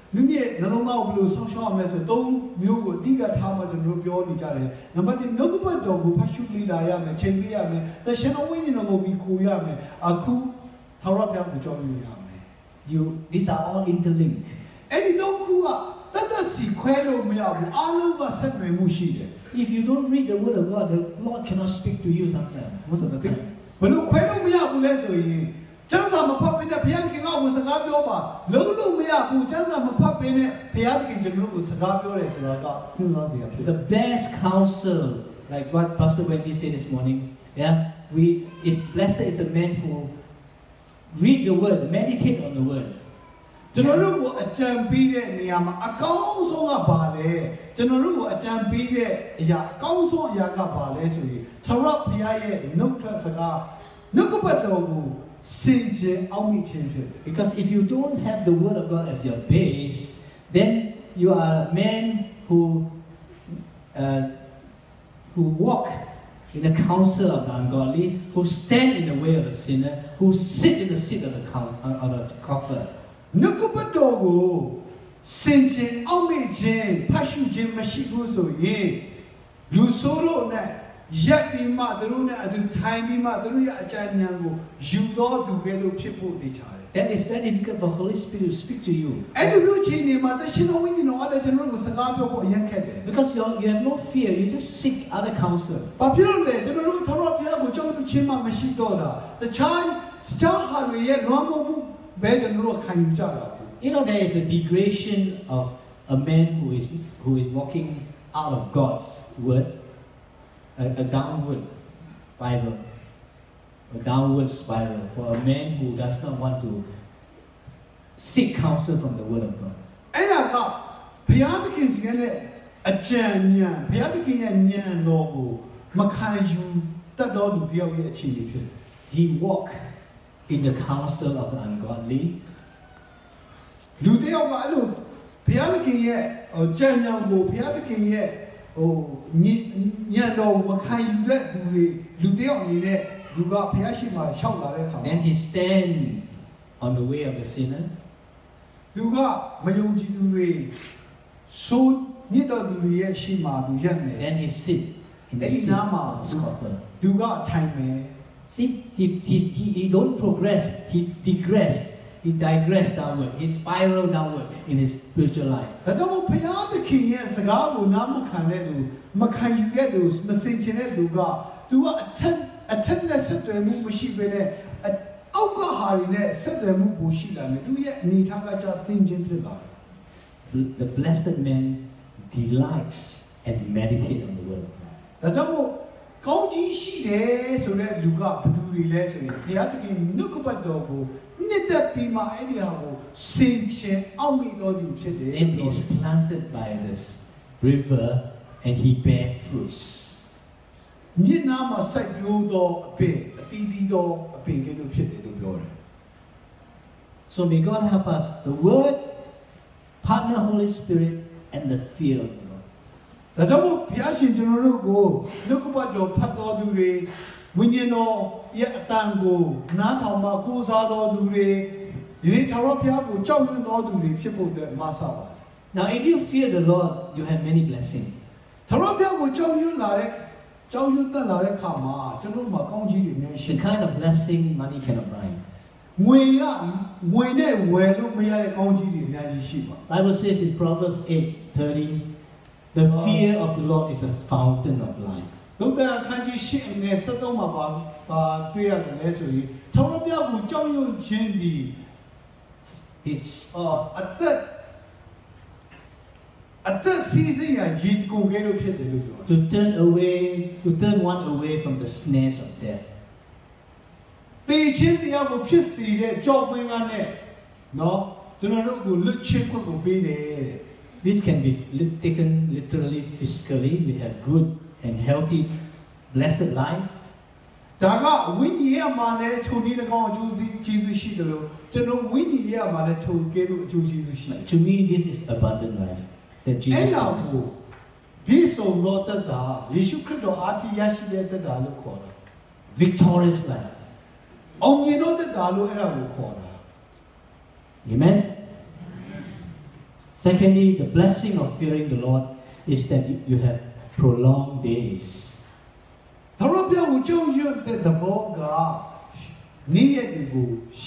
မိမိရဲ့နှလုံးသားကိုဘယ်လိုဆောင်းရှောက်အောင်လဲဆိုတော့၃မျိုးကိုအဓိကထားမှကျွန်တော်တို့ပြောနေကြတယ်နံပါတ်1နှုတ်ကပတ်တော်ကိုဖတ်ရှုလေ့လာရမယ်ချိန်ပေးရမယ်သရှင်တော်ဝိညာဉ်တော်ကိုမိခိုရမယ်အခုထာဝရဘုရားကိုကြောက်ရွံ့ရမယ် These are all interlinked. အဲ့ဒီတော့ခုကတတ်စီခွဲလို့မရဘူးအားလုံးကဆက်နွယ်မှုရှိတယ် If you don't read the word of God, the Lord cannot speak to you sometimes, most of the time. ဘယ်လိုခွဲလို့မရဘူးလဲဆိုရင်ကျမ်းစာမဖတ်ဘဲနဲ့ဘုရားသခင်ကဝင်စကားပြောပါလုံးလုံးမရဘူးကျမ်းစာမဖတ်ဘဲနဲ့ဘုရားသခင်ကျွန်တော်တို့ကိုစကားပြောတယ်ဆိုတာကစဉ်းစားစရာဖြစ်တယ် The best counsel, like what Pastor Wendy said this morning, blessed is a man who read the word, meditate on the word. ကျွန်တော်တို့ကိုအကြံပေးတဲ့နေရာမှာအကောင်းဆုံးကဘာလဲကျွန်တော်တို့ကိုအကြံပေးတဲ့အရာအကောင်းဆုံးအရာကဘာလဲဆိုရင်ထာဝရဘုရားရဲ့နှုတ်ထွက်စကားနှုတ်ကပတ်တော်ကိုစင်ကြယ်အောင်မြင်ခြင်းဖြစ်တယ် Because if you don't have the word of God as your base, then you are a man who walk in the counsel of the ungodly, who stand in the way of the sinner, who sit in the seat of the scoffer. နှုတ်ကပတ်တော်ကိုစင်ကြယ်အောင်မြင်ခြင်းဖတ်ရှုခြင်းမရှိဘူးဆိုရင်လူဆိုးတို့နဲ့ရက်ပြီးမှသူတို့နဲ့အတူထိုင်ပြီးမှသူတို့ရဲ့အကြံဉာဏ်ကိုယူတော်သူကဲလို့ဖြစ်ဖို့တည်ချတယ် That is very difficult for Holy Spirit to speak to you. အဲ့ဒီလိုချိန်နေမှာတရှင်တော်ဝိညာဉ်တော်အဲ့ဒါကျွန်တော်တို့ကိုစကားပြောဖို့အရင်ခက်တယ် Because you have no fear, you just seek other counsel. ဘာဖြစ်လို့လဲကျွန်တော်တို့ထာဝရဘုရားကိုကြောက်ရွံ့ခြင်းမှမရှိတော့တာတခြားဟာတွေရဲ့လွန်မှုဘယ်ကျွန်တော်တို့ခံယူကြတာ You know, there is a degradation of a man who is walking out of God's word, a downward spiral for a man who does not want to seek counsel from the word of God. အဲ့ဒါကဘုရားသခင်စီရဲ့အကြံဉာဏ်ဘုရားသခင်ရဲ့ဉာဏ်တော်ကိုမခံယူတတ်တော်သူတယောက်ရဲ့အခြေအနေဖြစ်တယ် He walked in the counsel of the ungodly. လူတယောက်ကအဲ့လိုဘုရားသခင်ရဲ့ကြံဉာဏ်ကိုဘုရားသခင်ရဲ့ဉာဏ်တော်ကိုမခံယူတဲ့သူတွေလူတယောက်အနေနဲ့လူကဘုရားရှိခိုးရှောက်လာတဲ့အခါမှာ Then he stand on the way of the sinner. သူကမယုံကြည်သူတွေဆိုးညစ်တော်သူတွေရဲ့ရှိမှသူရက်မယ် Then he sit in the seat of the scoffer. သူကထိုင်မယ် See, he don't progress, he digress. He digressed downward, he spiraled downward in his spiritual life. ဒါကြောင့်ဘုရားသခင်ရဲ့စကားကိုနားမခံတဲ့လူမခံယူတဲ့လူမစင်ချင်တဲ့လူကသူကအထက်နဲ့ဆက်သွယ်မှုမရှိဘဲနဲ့အောက်ကဟာတွေနဲ့ဆက်သွယ်မှုပိုရှိလာတယ်သူရဲ့အနေထားကကြဆင်ခြင်ဖြစ်လာတယ် The blessed man delights and meditates on the word of God. ဒါကြောင့်မို့ကောင်းကြီးရှိတယ်ဆိုတဲ့လူကဘယ်သူတွေလဲဆိုရင်ဘုရားသခင်နှုတ်ကပတ်တော်ကိုနှစ်သက်ပြီးမှအဲ့ဒီဟာကိုစင်ချင်အောင်မိတော်သူဖြစ်တယ် Then he is planted by this river and he bears fruits. မြစ်နားမှာစိုက်ပျိုးသောအပင်အတီးတီးသောအပင်ကဲ့သို့ဖြစ်တယ်လို့ပြောတယ် So may God help us. The word, partner Holy Spirit, and the fear of the Lord. ဒါကြောင့်မို့ဘုရားရှင်ကျွန်တော်တို့ကိုနှုတ်ကပတ်တော်ဖတ်တော်သူတွေဝိညာဉ်တော်ရဲ့အတန်ကိုနားထောင်မှကိုးစားတော်သူတွေဒီနေ့ထာဝရဘုရားကိုကြောက်ရွံ့တော်သူတွေဖြစ်ဖို့အတွက်မဆပါစေ Now, if you fear the Lord, you have many blessings. ထာဝရဘုရားကိုကြောက်ရွံ့လာတဲ့ကြောက်ရွံ့တတ်လာတဲ့အခါမှာကျွန်တော်တို့မှာကောင်းကြီးတွေအများကြီးရှိ The kind of blessing money cannot buy. ငွေနဲ့ဝယ်လို့မရတဲ့ကောင်းကြီးတွေအများကြီးရှိပါ Bible says in Proverbs 8:30, the fear of the Lord is a fountain of life. ဒုက္ခအခန်းကြီး၈အငယ်73မှာပါတွေ့ရတယ်လဲဆိုရင်ထာဝရဘုရားကိုကြောက်ရွံ့ခြင်းဒီ It's အသက်စီးစိမ်ရာရေကိုကဲလို့ဖြစ်တယ်လို့ပြောတယ် to turn one away from the snares of death. တေချင်းတရားကိုဖြစ်စေတဲ့ကြောက်ပင်ကနဲ့နော်ကျွန်တော်တို့ကိုလွတ်ချခွင့်ကိုပေးတယ် This can be taken literally, physically. We have good and healthy, blessed life. ဒါကဝိညာဉ်ရဲ့မှာလည်းထုံနည်း၎င်းအကျိုးကျေးဇူးရှိတယ်လို့ကျွန်တော်ဝိညာဉ်ရဲ့မှာလည်းထုံကဲလို့အကျိုးကျေးဇူးရှိတယ် To me, this is abundant life that Jesus အဲ့ဒါ promised. ကိုဒီဆုံးတော့တတ်တာယေရှုခရစ်တော်အားဖြင့်ရရှိတဲ့တတ်တာလို့ခေါ်တာ Victorious life. အောင်မြင်တော့တတ်တာလို့အဲ့ဒါကိုခေါ်တာ Amen. Secondly, the blessing of fearing the Lord is that you have prolonged days. ထာဝရဘုရားကိုကြောက်ရွံ့တဲ့သဘောကနေ့ရက်တွေကို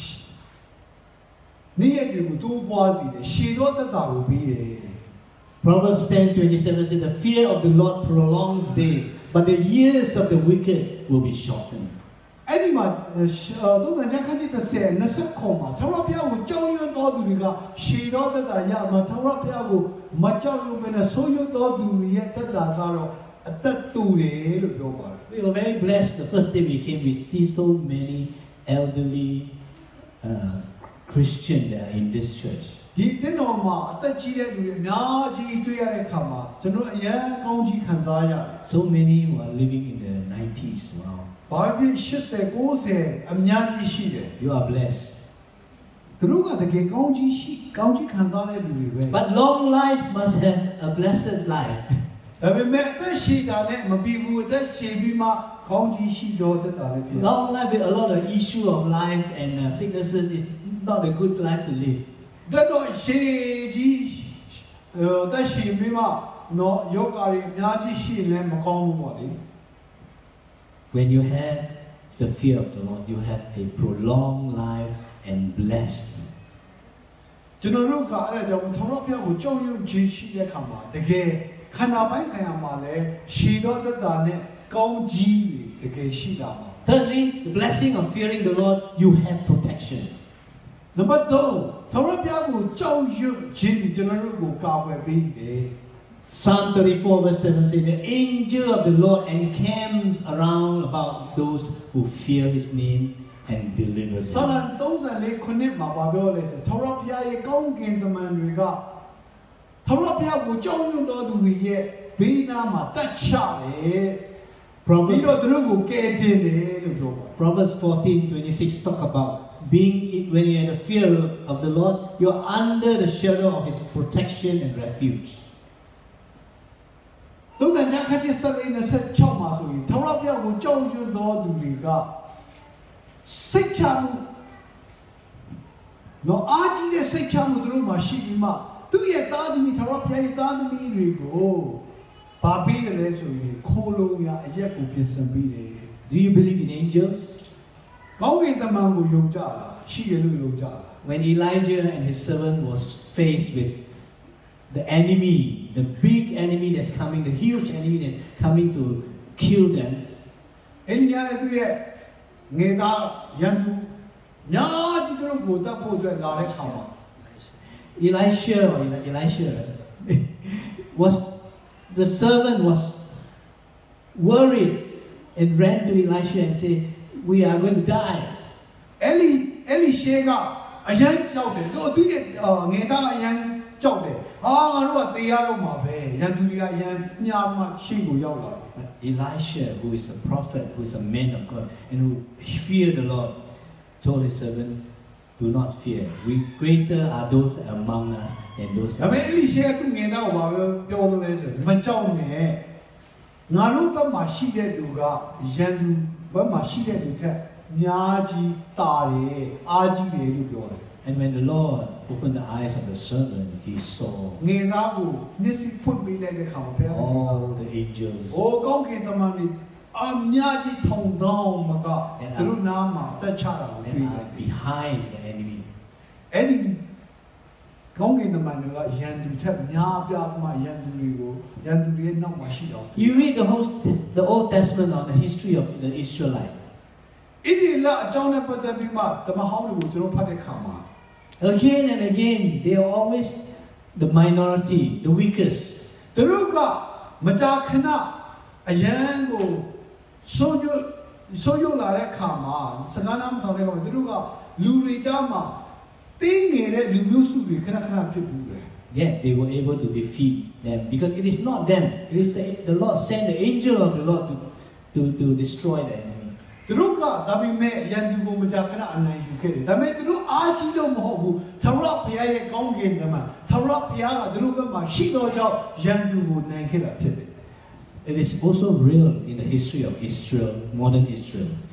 တိုးပွားစေတယ်ရှည်သောသက်တာကိုပေးတယ် Proverbs 10:27 says, the fear of the Lord prolongs days, but the years of the wicked will be shortened. အဲ့ဒီမှာသုံးသံချမ်းခန်းကြီး30 29မှာထာဝရဘုရားကိုကြောက်ရွံ့သောသူတွေကရှည်သောသက်တာရမှာထာဝရဘုရားကိုမကြောက်ရွံ့ဘဲနဲ့ဆိုးရွားသောသူတွေရဲ့သက်တာကတော့အသက်တူတယ်လို့ပြောပါတယ် We were very blessed. The first day we came, we see so many elderly Christians there in this church. ဒီတင်တော်မှာအသက်ကြီးတဲ့လူတွေအများကြီးတွေ့ရတဲ့အခါမှာကျွန်တော်အရန်ကောင်းကြီးခံစားရတယ် So many who are living in the 90s now. ဘာဖြစ်80 90အများကြီးရှိတယ် You are blessed. သူတို့ကတကယ်ကောင်းကြီးခံစားတဲ့လူတွေပဲ But long life must have a blessed life. ဒါပေမဲ့အသက်ရှိတာနဲ့မပြီးဘူးအသက်ရှိပြီးမှကောင်းကြီးရှိတော့တတ်တာလည်းဖြစ် Long life with a lot of issue of life and sicknesses is not a good life to live. ဒါတော့ရှိကြီးတက်ရှိပြီးမှနော်ယောဂါတွေအများကြီးရှိလည်းမကောင်းဘူးပေါ့လေ When you have the fear of the Lord, you have a prolonged life and blessed. ကျွန်တော်တို့ကအဲ့ဒါကြောင့်ထာဝရဘုရားကိုကြောက်ရွံ့ခြင်းရှိတဲ့အခါမှာတကယ်ခန္ဓာပိုင်းဆိုင်ရာမှာလည်းရှည်သောသက်တာနဲ့ကောင်းကြီးတွေတကယ်ရှိတာပါ Thirdly, the blessing of fearing the Lord, you have protection. နံပါတ်3ထာဝရဘုရားကိုကြောက်ရွံ့ခြင်းဒီကျွန်တော်တို့ကိုကာကွယ်ပေးတယ် Psalm 34 verse 7 says, the angel of the Lord encamps around about those who fear his name and deliver ဆာလံ them. 34ခုနှစ်မှာပြောလဲဆိုထာဝရဘုရားရဲ့ကောင်းကင်တမန်တွေကထာဝရဘုရားကိုကြောက်ရွံ့တော်သူတွေရဲ့ဘေးနားမှာတတ်ချတယ်ပြီးတော့သူတို့ကိုကယ်တင်တယ်လို့ပြောပါတယ် Proverbs 14:26 talk about being when you have the fear of the Lord, you are under the shadow of his protection and refuge. သုံးသံချမ်းခန်းကြီး26မှာဆိုရင်ထာဝရဘုရားကိုကြောက်ရွံ့တော်သူတွေကစိတ်ချမှုနော်အားကြီးတဲ့စိတ်ချမှုသူတို့မှာရှိပြီးမှသူ့ရဲ့သားသမီးထာဝရဘုရားရဲ့သားသမီးတွေကိုဘာပေးရလဲဆိုရင်ခိုးလုံရအရက်ကိုပြင်ဆင်ပေးတယ် Do you believe in angels? ကောင်းကင်တမန်ကိုယုံကြလားရှိတယ်လို့ယုံကြလား When Elijah and his servant was faced with the enemy, the big enemy that's coming, the huge enemy that's coming to kill them, အဲ့ဒီညနဲ့သူရဲ့ငယ်သားရန်သူများကြီးသူတို့ကိုတတ်ဖို့အတွက်လာတဲ့ခါမှာ Elisha was the servant was worried and ran to Elisha and said, "We are going to die." အဲ့ဒီရှေကအရန်ကြောက်တယ်သူ့ရဲ့ငယ်သားအရန်ကြောက်တယ်ဟာငါတို့ကတေးရတော့မှာပဲရန်သူတွေကအရန်ညမှရှေ့ကိုရောက်လာတယ် But Elisha, who is a prophet, who is a man of God, and who feared the Lord, told his servant, "Do not fear. We greater are those among us than those." ဒါပေမဲ့အဲ့ဒီရှေကသူ့ငယ်သားကိုပြောလို့လဲဆိုမကြောက်နဲ့ငါတို့ဘက်မှာရှိတဲ့သူကရန်သူဘက်မှာရှိတဲ့သူထက်များကြီးတာတယ်အားကြီးတယ်လို့ပြောတယ် And when the Lord opened the eyes of the servant, he saw ငယ်သားကိုမျက်စိဖွင့်ပေးလိုက်တဲ့ခါမှာဘုရား all the angels ဟိုကောင်းကင်တမန်တွေအများကြီးထုံတောင်းမကသူတို့နားမှာတက်ချတာကိုတွေ့တယ် that are behind the enemy. အဲ့ဒီကောင်းကင်တမန်တွေကရန်သူထက်များပြားမှရန်သူတွေရဲ့နောက်မှာရှိတော့ You read the Old Testament on the history of the Israelites. ဣတိလအကြောင်းနဲ့ပတ်သက်ပြီးမှဓမ္မဟောင်းတွေကိုကျွန်တော်ဖတ်တဲ့ခါမှာ Again and again, they are always the minority, the weakest. သူတို့ကမကြာခဏအရန်ကိုဆိုးရွလာတဲ့ခါမှာစကားနားမထောင်တဲ့ခါမှာသူတို့ကလူတွေကြားမှာတင်းနေတဲ့လူမျိုးစုတွေခဏဖြစ်ဘူးလေ Yet they were able to defeat them because it is not them. It is the Lord sent the angel of the Lord to destroy the enemy. သူတို့ကဒါပေမဲ့ရန်သူကိုမကြာခဏအနိုင်ယူခဲ့တယ်ဒါပေမဲ့သူတို့အားကြီးလို့မဟုတ်ဘူးထာဝရဘုရားရဲ့ကောင်းကင်တမန်ထာဝရဘုရားကသူတို့ဘက်မှာရှိသောကြောင့်ရန်သူကိုနိုင်ခဲ့တာဖြစ်တယ် It is also real in the history of Israel, modern Israel.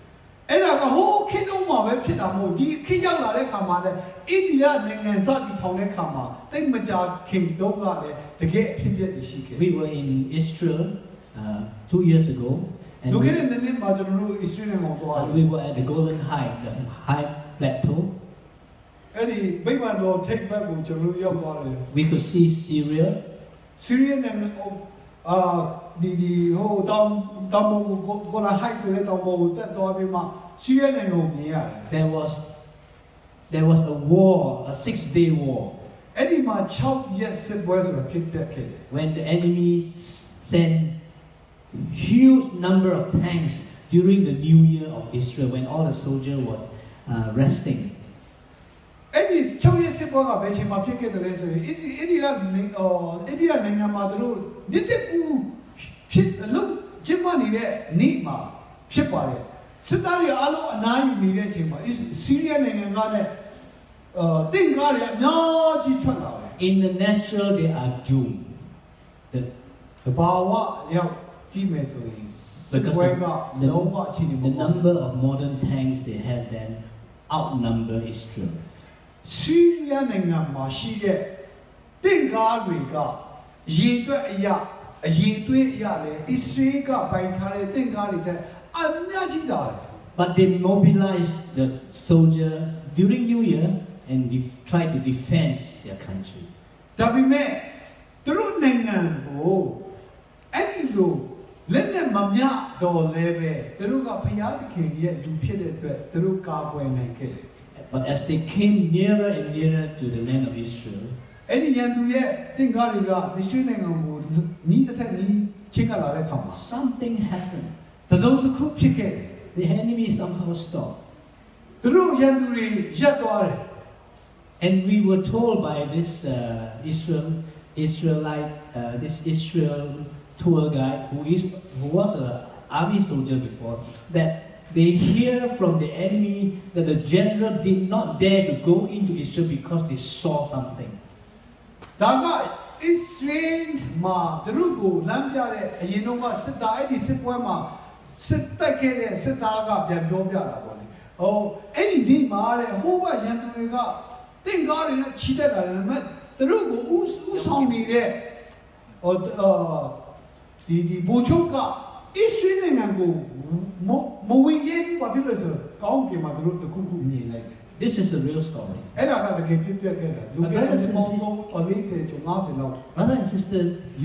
အဲ့ဒါကဟိုးခေတ်တုန်းမှာပဲဖြစ်တာမဟုတ်ဒီခေတ်ရောက်လာတဲ့ခါမှာလည်းအိန္ဒိယနိုင်ငံစတည်ထောင်တဲ့ခါမှာတိတ်မကြာခင်တုန်းကလည်းတကယ်အဖြစ်အပျက်ရှိခဲ့ We were in Israel 2 years ago, and လူခဲ့တဲ့နေ့မှာကျွန်တော်တို့ Israel နိုင်ငံကိုသွားတယ် we were at the Golden Height, the high plateau. အဲ့ဒီဗိမာန်တော်ထိပ်ဘက်ကိုကျွန်တော်တို့ရောက်သွားတယ် We could see Syria. Syria နိုင်ငံဒီဟိုတောင်ပေါ်ကိုလာဟိုက်ဆိုတဲ့တောင်ပေါ်ကိုတက်သွားပြီးမှ Syria နိုင်ငံကိုမြင်ရတယ် There was a war, a 6-day war. အဲ့ဒီမှာ6ရက်စစ်ပွဲဆိုတာဖြစ်တတ်ခဲ့တယ် When the enemy sent huge number of tanks during the New Year of Israel, when all the soldiers was resting. အဲ့ဒီ6ရက်စစ်ပွဲကဘယ်ချိန်မှာဖြစ်ခဲ့တယ်လဲဆိုရင်အိန္ဒိယနိုင်ငံမှာတို့နှစ်တက်ကူဖြစ်လို့ကျင်းပနေတဲ့နေ့မှာဖြစ်ပါတယ်စစ်သားတွေအားလုံးအနားယူနေတဲ့အချိန်မှာဆီးရီးယားနိုင်ငံကလည်းတင့်ကားတွေအများကြီးထွက်လာတယ် In the natural, they are doomed. The bawaရောက်ကြည့်မယ်ဆိုရင်စစ်ပွဲကလုံးဝအခြေအနေမ the ပေါ် number of modern tanks they have then outnumber Israel. ဆီးရီးယားနိုင်ငံမှာရှိတဲ့တင့်ကားတွေကရေတွက်အရေးသွေးအရလဲအစ္စရေးကပိုင်ထားတဲ့တင့်ကားတွေတဲ့အများကြီးတာတယ် But they mobilized the soldier during New Year and try to defend their country. ဒါပေမဲ့သူတို့နိုင်ငံကိုအဲ့ဒီလိုလက်နဲ့မမြတော့လဲပဲသူတို့ကဖျားသခင်ရဲ့လူဖြစ်တဲ့အတွက်သူတို့ကာကွယ်နိုင်ခဲ့တယ် But as they came nearer and nearer to the land of Israel, အဲ့ဒီရန်သူရဲ့တင်ကားတွေကဒီရှိနိုင်ငံကိုနီးတစ်ထက်နီးချင်းကလာတဲ့အခါမှာ something happened. တစုံတစ်ခုဖြစ်ခဲ့တယ် The enemy somehow stopped. သူတို့ရန်သူတွေရပ်သွားတယ် And we were told by this Israel tour guide who was an army soldier before, that they hear from the enemy that the general did not dare to go into Israel because they saw something. ဒါက Israel မှာသူတို့ကိုလမ်းပြတဲ့အရင်တော့ကစစ်သားအဲ့ဒီစစ်ပွဲမှာစစ်တိုက်ခဲ့တဲ့စစ်သားကပြန်ပြောပြတာပေါ့လေဟိုအဲ့ဒီဒီမှာတဲ့ဟိုဘရန်သူတွေကတင်ကားတွေနဲ့ချီတက်လာတယ်မဲ့သူတို့ကိုဥဆောင်နေတဲ့ဟိုဒီဘူချုပ်က Israel နိုင်ငံကိုမဝင်ခဲ့ဘူးဘာဖြစ်လို့ဆိုကောင်းကင်မှာသူတို့တခုခုမြင်လိုက်တယ် This is a real story. အဲ့ဒါကတကယ်ဖြစ်ပျက်ခဲ့တာလူတွေနဲ့ပေါင်း40ကျော်50လောက် Brothers and sisters,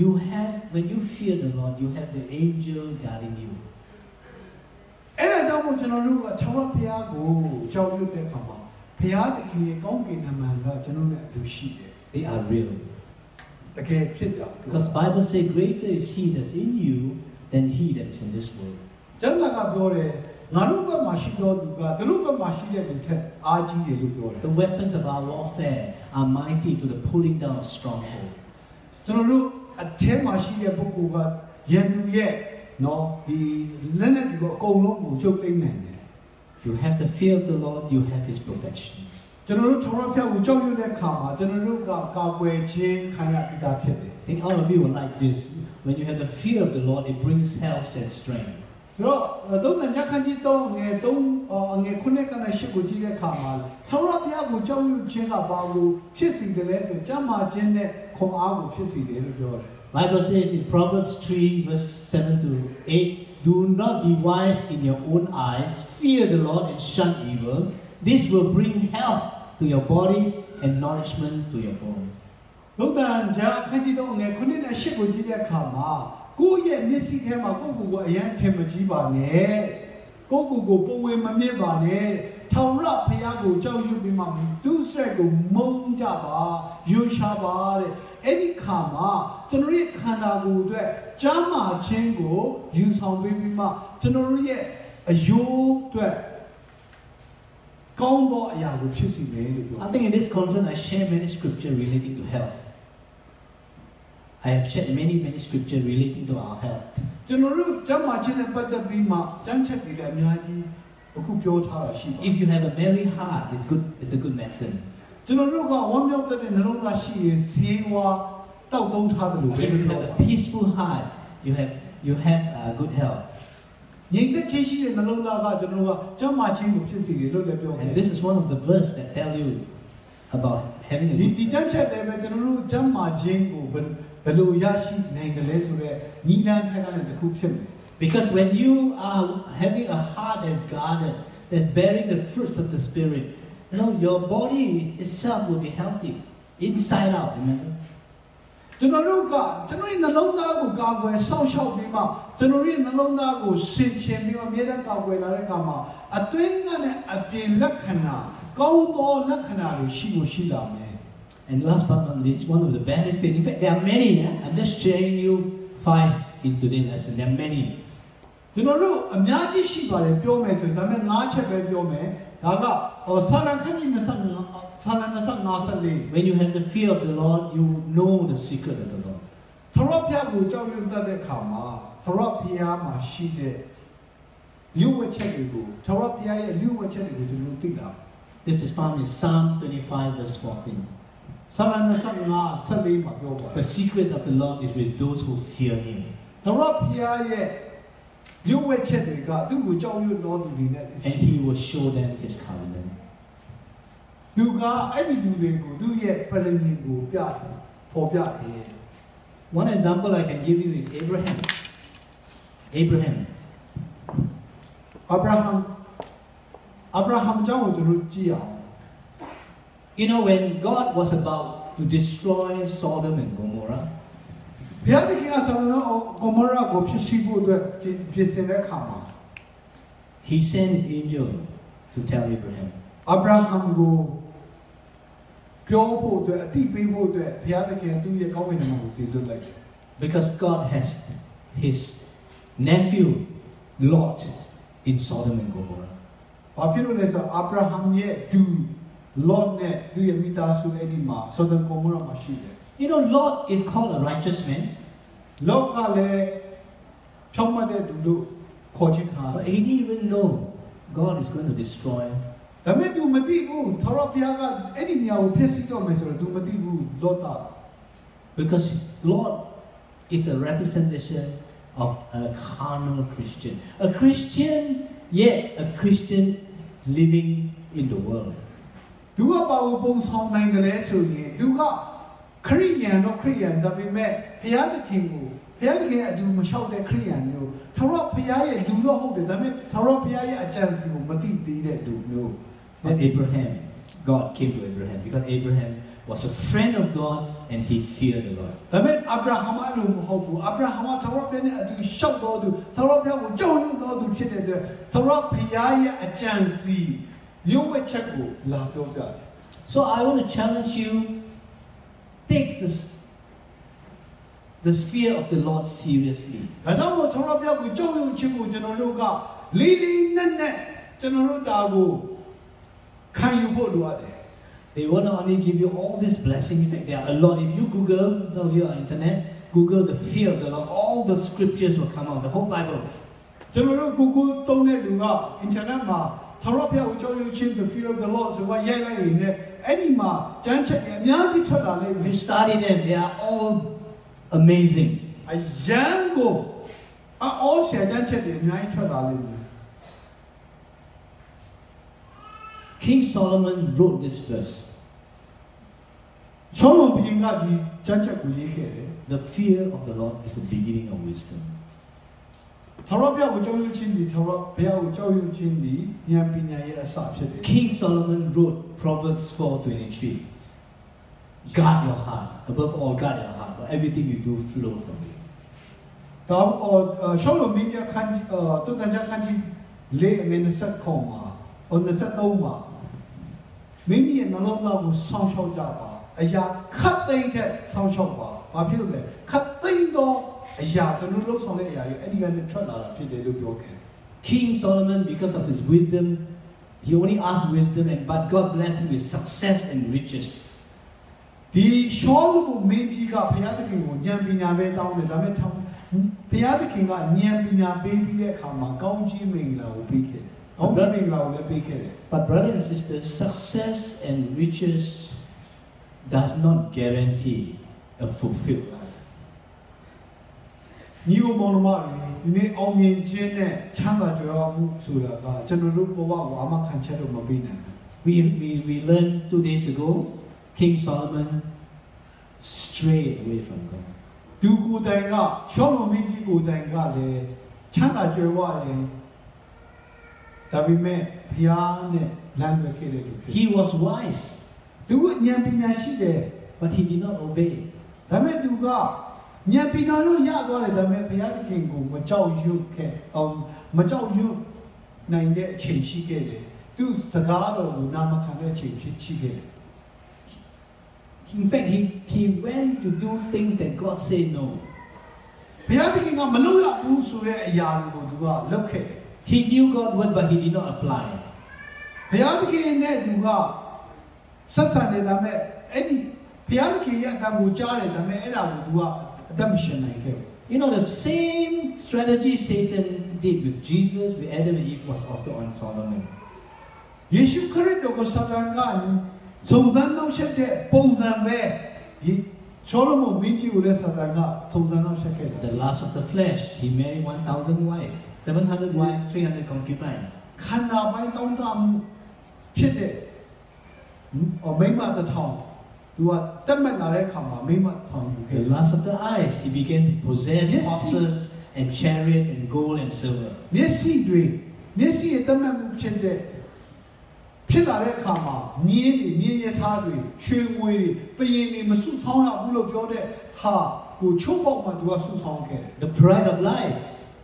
when you fear the Lord, you have the angel guarding you. အဲ့ဒါကြောင့်မို့ကျွန်တော်တို့ကထာဝရဘုရားကိုကြောက်ရွံ့တဲ့အခါမှာဘုရားသခင်ရဲ့ကောင်းကင်နာမည်ကကျွန်တော်တို့နဲ့အတူရှိတယ် They are real. တကယ်ဖြစ်တာ Because Bible says, greater is he that's in you than he that is in this world. ကျမ်းစာကပြောတယ်ငါတို့ဘက်မှာရှိတော်သူကသူတို့ဘက်မှာရှိတဲ့လူထက်အားကြီးတယ်လို့ပြောတယ် The weapons of our warfare are mighty to the pulling down of stronghold. ကျွန်တော်တို့အထက်မှာရှိတဲ့ပုဂ္ဂိုလ်ကယန်သူရဲ့နော်ဒီလက်နဲ့ဒီကိုအကုန်လုံးကိုရုပ်သိမ်းနိုင်တယ် You have the fear of the Lord, you have his protection. ကျွန်တော်တို့ထာဝရဘုရားကိုကြောက်ရွံ့တဲ့အခါမှာကျွန်တော်တို့ကကာကွယ်ခြင်းခံရပြီးသားဖြစ်တယ် I think all of you will like this. When you have the fear of the Lord, it brings health and strength. ဆိုတော့သုံးတန်ချခန်းကြီး3ငယ်3ငယ်9ကနေ10ကိုကြည့်တဲ့အခါမှာထာဝရဘုရားကိုကြောက်ရွံ့ခြင်းကဘာကိုဖြစ်စီတယ်လဲဆိုကျမ်းမာခြင်းနဲ့ခွန်အားကိုဖြစ်စီတယ်လို့ပြောတယ် Bible says in Proverbs 3 verse 7 to 8, do not be wise in your own eyes, fear the Lord and shun evil. This will bring health to your body and nourishment to your bone. သုံးတန်ချခန်းကြီး3ငယ်9နဲ့10ကိုကြည့်တဲ့အခါမှာကိုယ့်ရဲ့မျက်စိထဲမှာကိုယ့်ကိုယ်ကိုအယံထင်မကြီးပါနဲ့ကိုယ့်ကိုယ်ကိုပုံဝင်မမြင်ပါနဲ့ထာဝရဘုရားကိုကြောက်ရွံ့ပြီးမှသူ့ဆက်ကိုမုန်းကြပါယွရှာပါတဲ့အဲ့ဒီခါမှာကျွန်တော်ရဲ့ခန္ဓာကိုယ်အတွက်ကျမ်းမာခြင်းကိုယူဆောင်ပေးပြီးမှကျွန်တော်ရဲ့အယိုးအတွက်ကောင်းသောအရာကိုဖြစ်စီမယ်လို့ပြော I think in this conference I share many scripture relating to health. I have shared many scripture relating to our health. ကျွန်တော်တို့ကျမ်းမာခြင်းနဲ့ပတ်သက်ပြီးမှကျမ်းချက်တွေလည်းအများကြီးအခုပြောထားတာရှိပါတယ် If you have a merry heart, it's a good medicine. ကျွန်တော်တို့ကဝမ်းမြောက်တဲ့နှလုံးသားရှိရင်ဆေးဝါးတောက်သုံးထားတယ်လို့ If you have a peaceful heart, you have good health. And this is one of the verse that tell you about having a good because when you are having a heart that's guarded, that's bearing the fruits of the Spirit, you know, your body itself will be healthy, inside out, remember? And last but not least, one of the benefits, in fact, there are many, I'm just sharing you 5 in today's lesson, there are many. When you have the fear of the Lord, you know the secret of the Lord. This is found in Psalm 25 verse 14. The secret of the Lord is with those who fear Him. And He will show them His covenant. One example I can give you is Abraham. You know, when God was about to destroy Sodom and Gomorrah, He sent His angel to tell Abraham. Because God has His nephew Lot in Sodom and Gomorrah. You know, Lot is called a righteous man. But he didn't even know God is going to destroy. Because Lot is a representation of a carnal Christian. A Christian, yet a Christian living in the world. That Abraham, God came to Abraham because Abraham was a friend of God and he feared the Lord. So I want to challenge you, take the fear of the Lord seriously. They want to only give you all this blessing. In fact, there are a lot. If you Google, those of you on internet, Google the fear of the Lord, all the scriptures will come out, the whole Bible. The fear of the Lord. You study them, they are all amazing. King Solomon wrote this verse. The fear of the Lord is the beginning of wisdom. King Solomon wrote Proverbs 4:23. Guard your heart. Above all, guard your heart. For everything you do flow from it. King Solomon, because of his wisdom, he only asked wisdom, but God blessed him with success and riches. But brothers and sisters, success and riches does not guarantee a fulfilled life. ဒီနေ့အောင်မြင်ခြင်းနဲ့ချမ်းသာကြွယ်ဝမှုဆိုတာကကျွန်တော်တို့ဘဝကိုအာမခံချက်လို့မပြီးနိုင်ဘူး We learned 2 days ago, King Solomon strayed away from God. သူကိုယ်တိုင်ကရှောလမုန်မင်းကြီးကိုယ်တိုင်ကလည်းချမ်းသာကြွယ်ဝတယ်ဒါပေမဲ့ဘုရားနဲ့လမ်းလွဲခဲ့တဲ့လူဖြစ် He was wise, သူကဉာဏ်ပညာရှိတယ် but he did not obey. ဒါပေမဲ့သူကဉာဏ်ပညာလို့ရသွားတယ်ဒါပေမဲ့ဘုရားသခင်ကိုမကြောက်ရွံ့ခဲ့မကြောက်ရွံ့နိုင်တဲ့အချိန်ရှိခဲ့တယ်သူစကားတော်ကိုနာမခံတဲ့အချိန်ဖြစ်ရှိခဲ့တယ် In fact, he went to do things that God said no. ဘုရားသခင်ကမလုပ်ရဘူးဆိုတဲ့အရာတွေကိုသူကလုပ်ခဲ့တယ် He knew God's word, but he did not apply. ဘုရားသခင်နဲ့သူကဆက်ဆံနေတာမဲ့အဲ့ဒီဘုရားသခင်ရဲ့အတန်ကိုကြားတယ်ဒါပေမဲ့အဲ့ဒါကိုသူကအသက်မရှင်နိုင်ခဲ့ဘူး You know, the same strategy Satan did with Jesus, with Adam and Eve, was also on Solomon. ယေရှုခရစ်တော်ကိုစာတန်ကစုံစမ်းနှောက်ယှက်တဲ့ပုံစံပဲရှောလမုန်မင်းကြီးကိုလည်းစာတန်ကစုံစမ်းနှောက်ယှက်ခဲ့တယ် The lust of the flesh. He married 1,000 wives, 700 wives, 300 concubines. ခန္ဓာပိုင်းတောင်းတမှုဖြစ်တဲ့မိမတစ်ထောင်သူကတက်မှတ်လာတဲ့အခါမှာမိမတစ်ထောင်ယူခဲ့ The lust of the eyes. He began to possess horses and chariot and gold and silver. မျက်စိရဲ့တက်မှတ်မှုဖြစ်လာတဲ့အခါမှာမြင်းရထားတွေရွှေငွေတွေပရင်တွေမစုဆောင်းရဘူးလို့ပြောတဲ့ဟာကိုချိုးပေါက်မှသူကစုဆောင်းခဲ့တယ် The pride of life.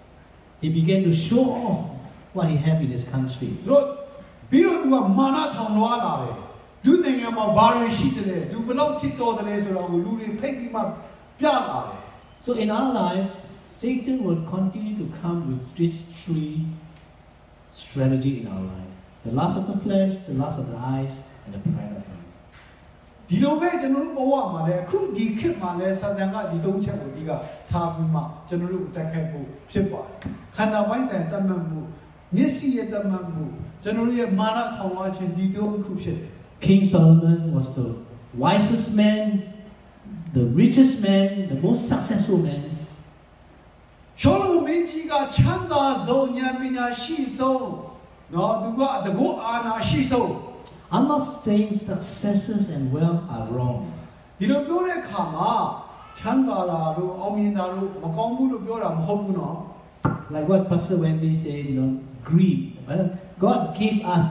He began to show off what he had in his country. ပြီးတော့သူကမာနထောင်လွှားလာတယ်သူနိုင်ငံမှာဘာတွေရှိတယ်သူဘယ်လောက်ချစ်တော်တယ်ဆိုတော့လူတွေဖိတ်ပြီးမှပြလာတယ် So in our life, Satan will continue to come with these three strategies in our life. The lust of the flesh, the lust of the eyes, and the pride of life. ဒီလိုပဲကျွန်တော်တို့ဘဝမှာလည်းအခုဒီခေတ်မှာလည်းစာတန်ကဒီသုံးချက်ကိုဒီကထားပြီးမှကျွန်တော်တို့တက်ခိုက်ဖို့ဖြစ်ပါတယ်ခန္ဓာပိုင်းဆိုင်တတ်မှတ်မှုမျက်စိရဲ့တတ်မှတ်မှုကျွန်တော်တို့ရဲ့မာနထောင်လွှားခြင်းဒီသုံးခုဖြစ်တယ် King Solomon was the wisest man, the richest man, the most successful man. ရှောလမုန်မင်းကြီးကချမ်းသာဆုံးဉာဏ်ပညာရှိဆုံးနော်သူကတကောအာနာရှိဆုံး I'm not saying successes and wealth are wrong. ဒီလိုပြောတဲ့အခါမှာချမ်းသာတာတို့အောင်မြင်တာတို့မကောင်းဘူးလို့ပြောတာမဟုတ်ဘူးနော် Like what Pastor Wendy said, greed. Well, God gave us,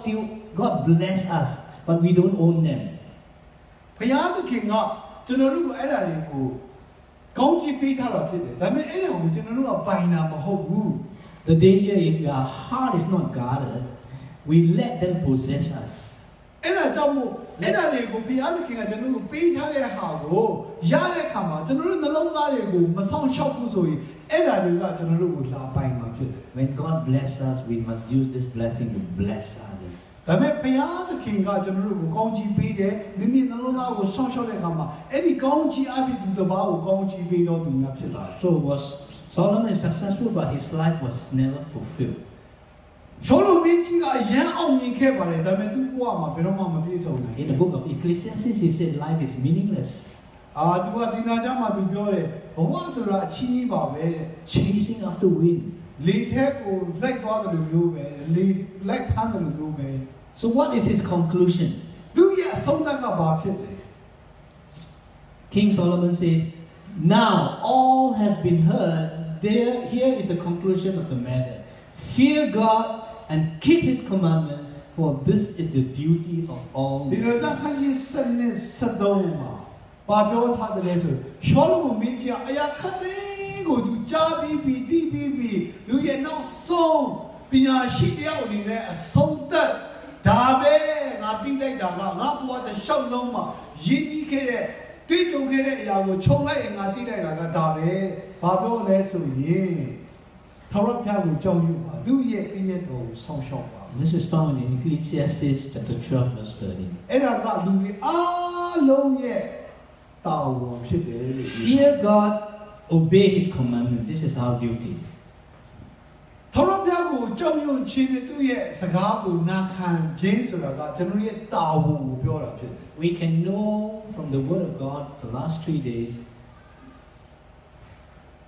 God bless us, but we don't own them. ဘုရားသခင်ကကျွန်တော်တို့ကိုအဲ့ဒါတွေကိုကောင်းချီးပေးထားတာဖြစ်တယ်ဒါပေမဲ့အဲ့ဒါကိုကျွန်တော်တို့ကပိုင်တာမဟုတ်ဘူး The danger if your heart is not guarded, we let them possess us. အဲ့ဒါကြောင့်မို့အဲ့ဒါတွေကိုဘုရားသခင်ကကျွန်တော်တို့ပေးထားတဲ့ဟာကိုရတဲ့အခါမှာကျွန်တော်တို့နှလုံးသားတွေကိုမဆောင်ရှောက်ဘူးဆိုရင်အဲ့ဒါတွေကကျွန်တော်တို့ကိုလာပိုင်မှာဖြစ်တယ် When God bless us, we must use this blessing to bless others. ဒါပေမဲ့ဘုရားသခင်ကကျွန်တော်တို့ကိုကောင်းချီးပေးတယ်မိမိနှလုံးသားကိုဆောင်ရှောက်တဲ့အခါမှာအဲ့ဒီကောင်းချီးအပြင်သူတစ်ပါးကိုကောင်းချီးပေးတော့သူများဖြစ်လာတယ် So was Solomon is successful, but his life was never fulfilled. ရှောလမင်းကြီးကအရန်အောင်မြင်ခဲ့ပါတယ်ဒါပေမဲ့သူ့ဘဝမှာဘယ်တော့မှမပြည့်စုံနိုင် In the book of Ecclesiastes, he said life is meaningless. သူကဒီနာကျမ်းမှာသူပြောတယ်ဘဝဆိုတာအချင်းကြီးပါပဲတဲ့ Chasing after wind. လေထဲကိုလိုက်သွားတယ်လို့မျိုးပဲလေလိုက်ဖမ်းတယ်လို့မျိုးပဲ So what is his conclusion? သူရဲ့အဆုံးသတ်ကဘာဖြစ်လဲ King Solomon says, now all has been heard. Here is the conclusion of the matter. Fear God and keep his commandment, for this is the duty of all. ဒီလိုကြောင့်ခန်းကြီး73မှာဘာပြောထားတယ်လဲဆိုရှောလမုန်မင်းကြီးအရာခတ်သိန်းကိုသူကြားပြီးသိပြီးသူရဲ့နောက်ဆုံးပညာရှိတယောက်အနေနဲ့အဆုံးသတ်ဒါပဲငါသိလိုက်တာကငါဘဝတစ်လျှောက်လုံးမှာရင်းနှီးခဲ့တဲ့တွေ့ကြုံခဲ့တဲ့အရာကိုခြုံလိုက်ရင်ငါသိလိုက်တာကဒါပဲဘာပြောလဲဆိုရင်ထာဝရဘုရားကိုကြောက်ရွံ့ပါသူရဲ့ပြည့်ညတ်တော်ကိုဆောင်ရှောက်ပါ This is found in Ecclesiastes chapter 12, verse 13. အဲ့ဒါကလူတွေအားလုံးရဲ့တာဝန်ဖြစ်တယ်လို့ Fear God, obey his commandment. This is our duty. ထာဝရဘုရားကိုကြောက်ရွံ့ခြင်းနဲ့သူ့ရဲ့စကားကိုနာခံခြင်းဆိုတာကကျွန်တော်ရဲ့တာဝန်ကိုပြောတာဖြစ်တယ် We can know from the word of God the last 3 days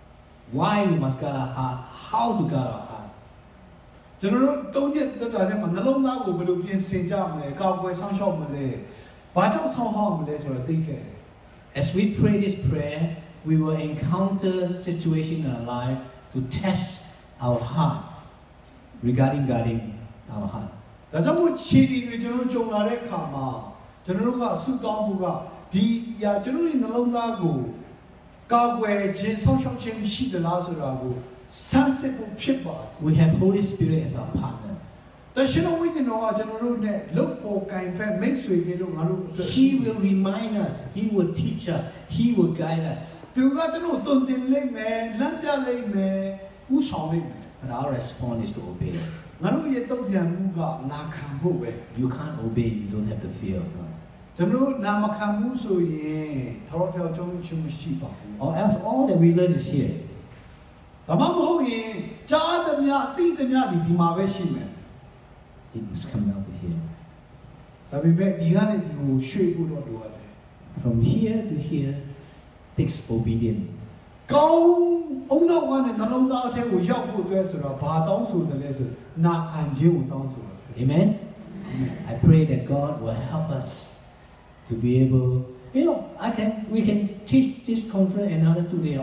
why we must guard our heart, how to guard our heart. ကျွန်တော်တို့၃ရက်တက်တာထဲမှာနှလုံးသားကိုဘယ်လိုပြင်ဆင်ကြမလဲကာကွယ်ဆောင်ရှောက်မလဲဘာကြောင့်ဆောင်ဟောက်မလဲဆိုတော့သိခဲ့တယ် As we pray this prayer, we will encounter situations in our life to test our heart regarding guarding our heart. ဒါကြောင့်မို့ခြေဒီတွေကျွန်တော်တို့ကြုံလာတဲ့အခါမှာကျွန်တော်တို့ကဆုတောင်းမှုကဒီကျွန်တော်တို့နှလုံးသားကိုကာကွယ်ခြင်းဆောင်ရှောက်ခြင်းရှိသလားဆိုတာကိုစမ်းစစ်ဖို့ဖြစ်ပါစေ We have Holy Spirit as our partner. တရှင်တော်ဝိညာဉ်တော်ကကျွန်တော်တို့နဲ့လုပ်ဖို့ကင်ဖက်မိတ်ဆွေတွေတို့ငါတို့အတွက် He will remind us, He will teach us, He will guide us. သူကကျွန်တော်တုံတင်လိမ့်မယ်လမ်းပြလိမ့်မယ်ဥဆောင်လိမ့်မယ် And our response is to obey. ငါတို့ရဲ့တုံ့ပြန်မှုကနာခံဖို့ပဲ You can't obey, you don't have the fear of God. ကျွန်တော်နာမခံမှုဆိုရင်ထောက်ပြောကြုံချင်းမရှိပါဘူး Or else all that we learn is here. ဒါမှမဟုတ်ရင်ကြားသမျှသိသမျှဒီမှာပဲရှိမယ် It must come down to here. ဒါပေမဲ့ဒီကနေဒီကိုရွှေ့ဖို့တော့လိုရတယ် From here to here takes obedience. ကောင်းအောင်နောက်ကနေနှလုံးသားအထက်ကိုရောက်ဖို့အတွက်ဆိုတော့ဘာတောင်းဆိုတယ်လဲဆိုနာခံခြင်းကိုတောင်းဆိုတယ် Amen? I pray that God will help us to be able, we can teach this conference another 2 days.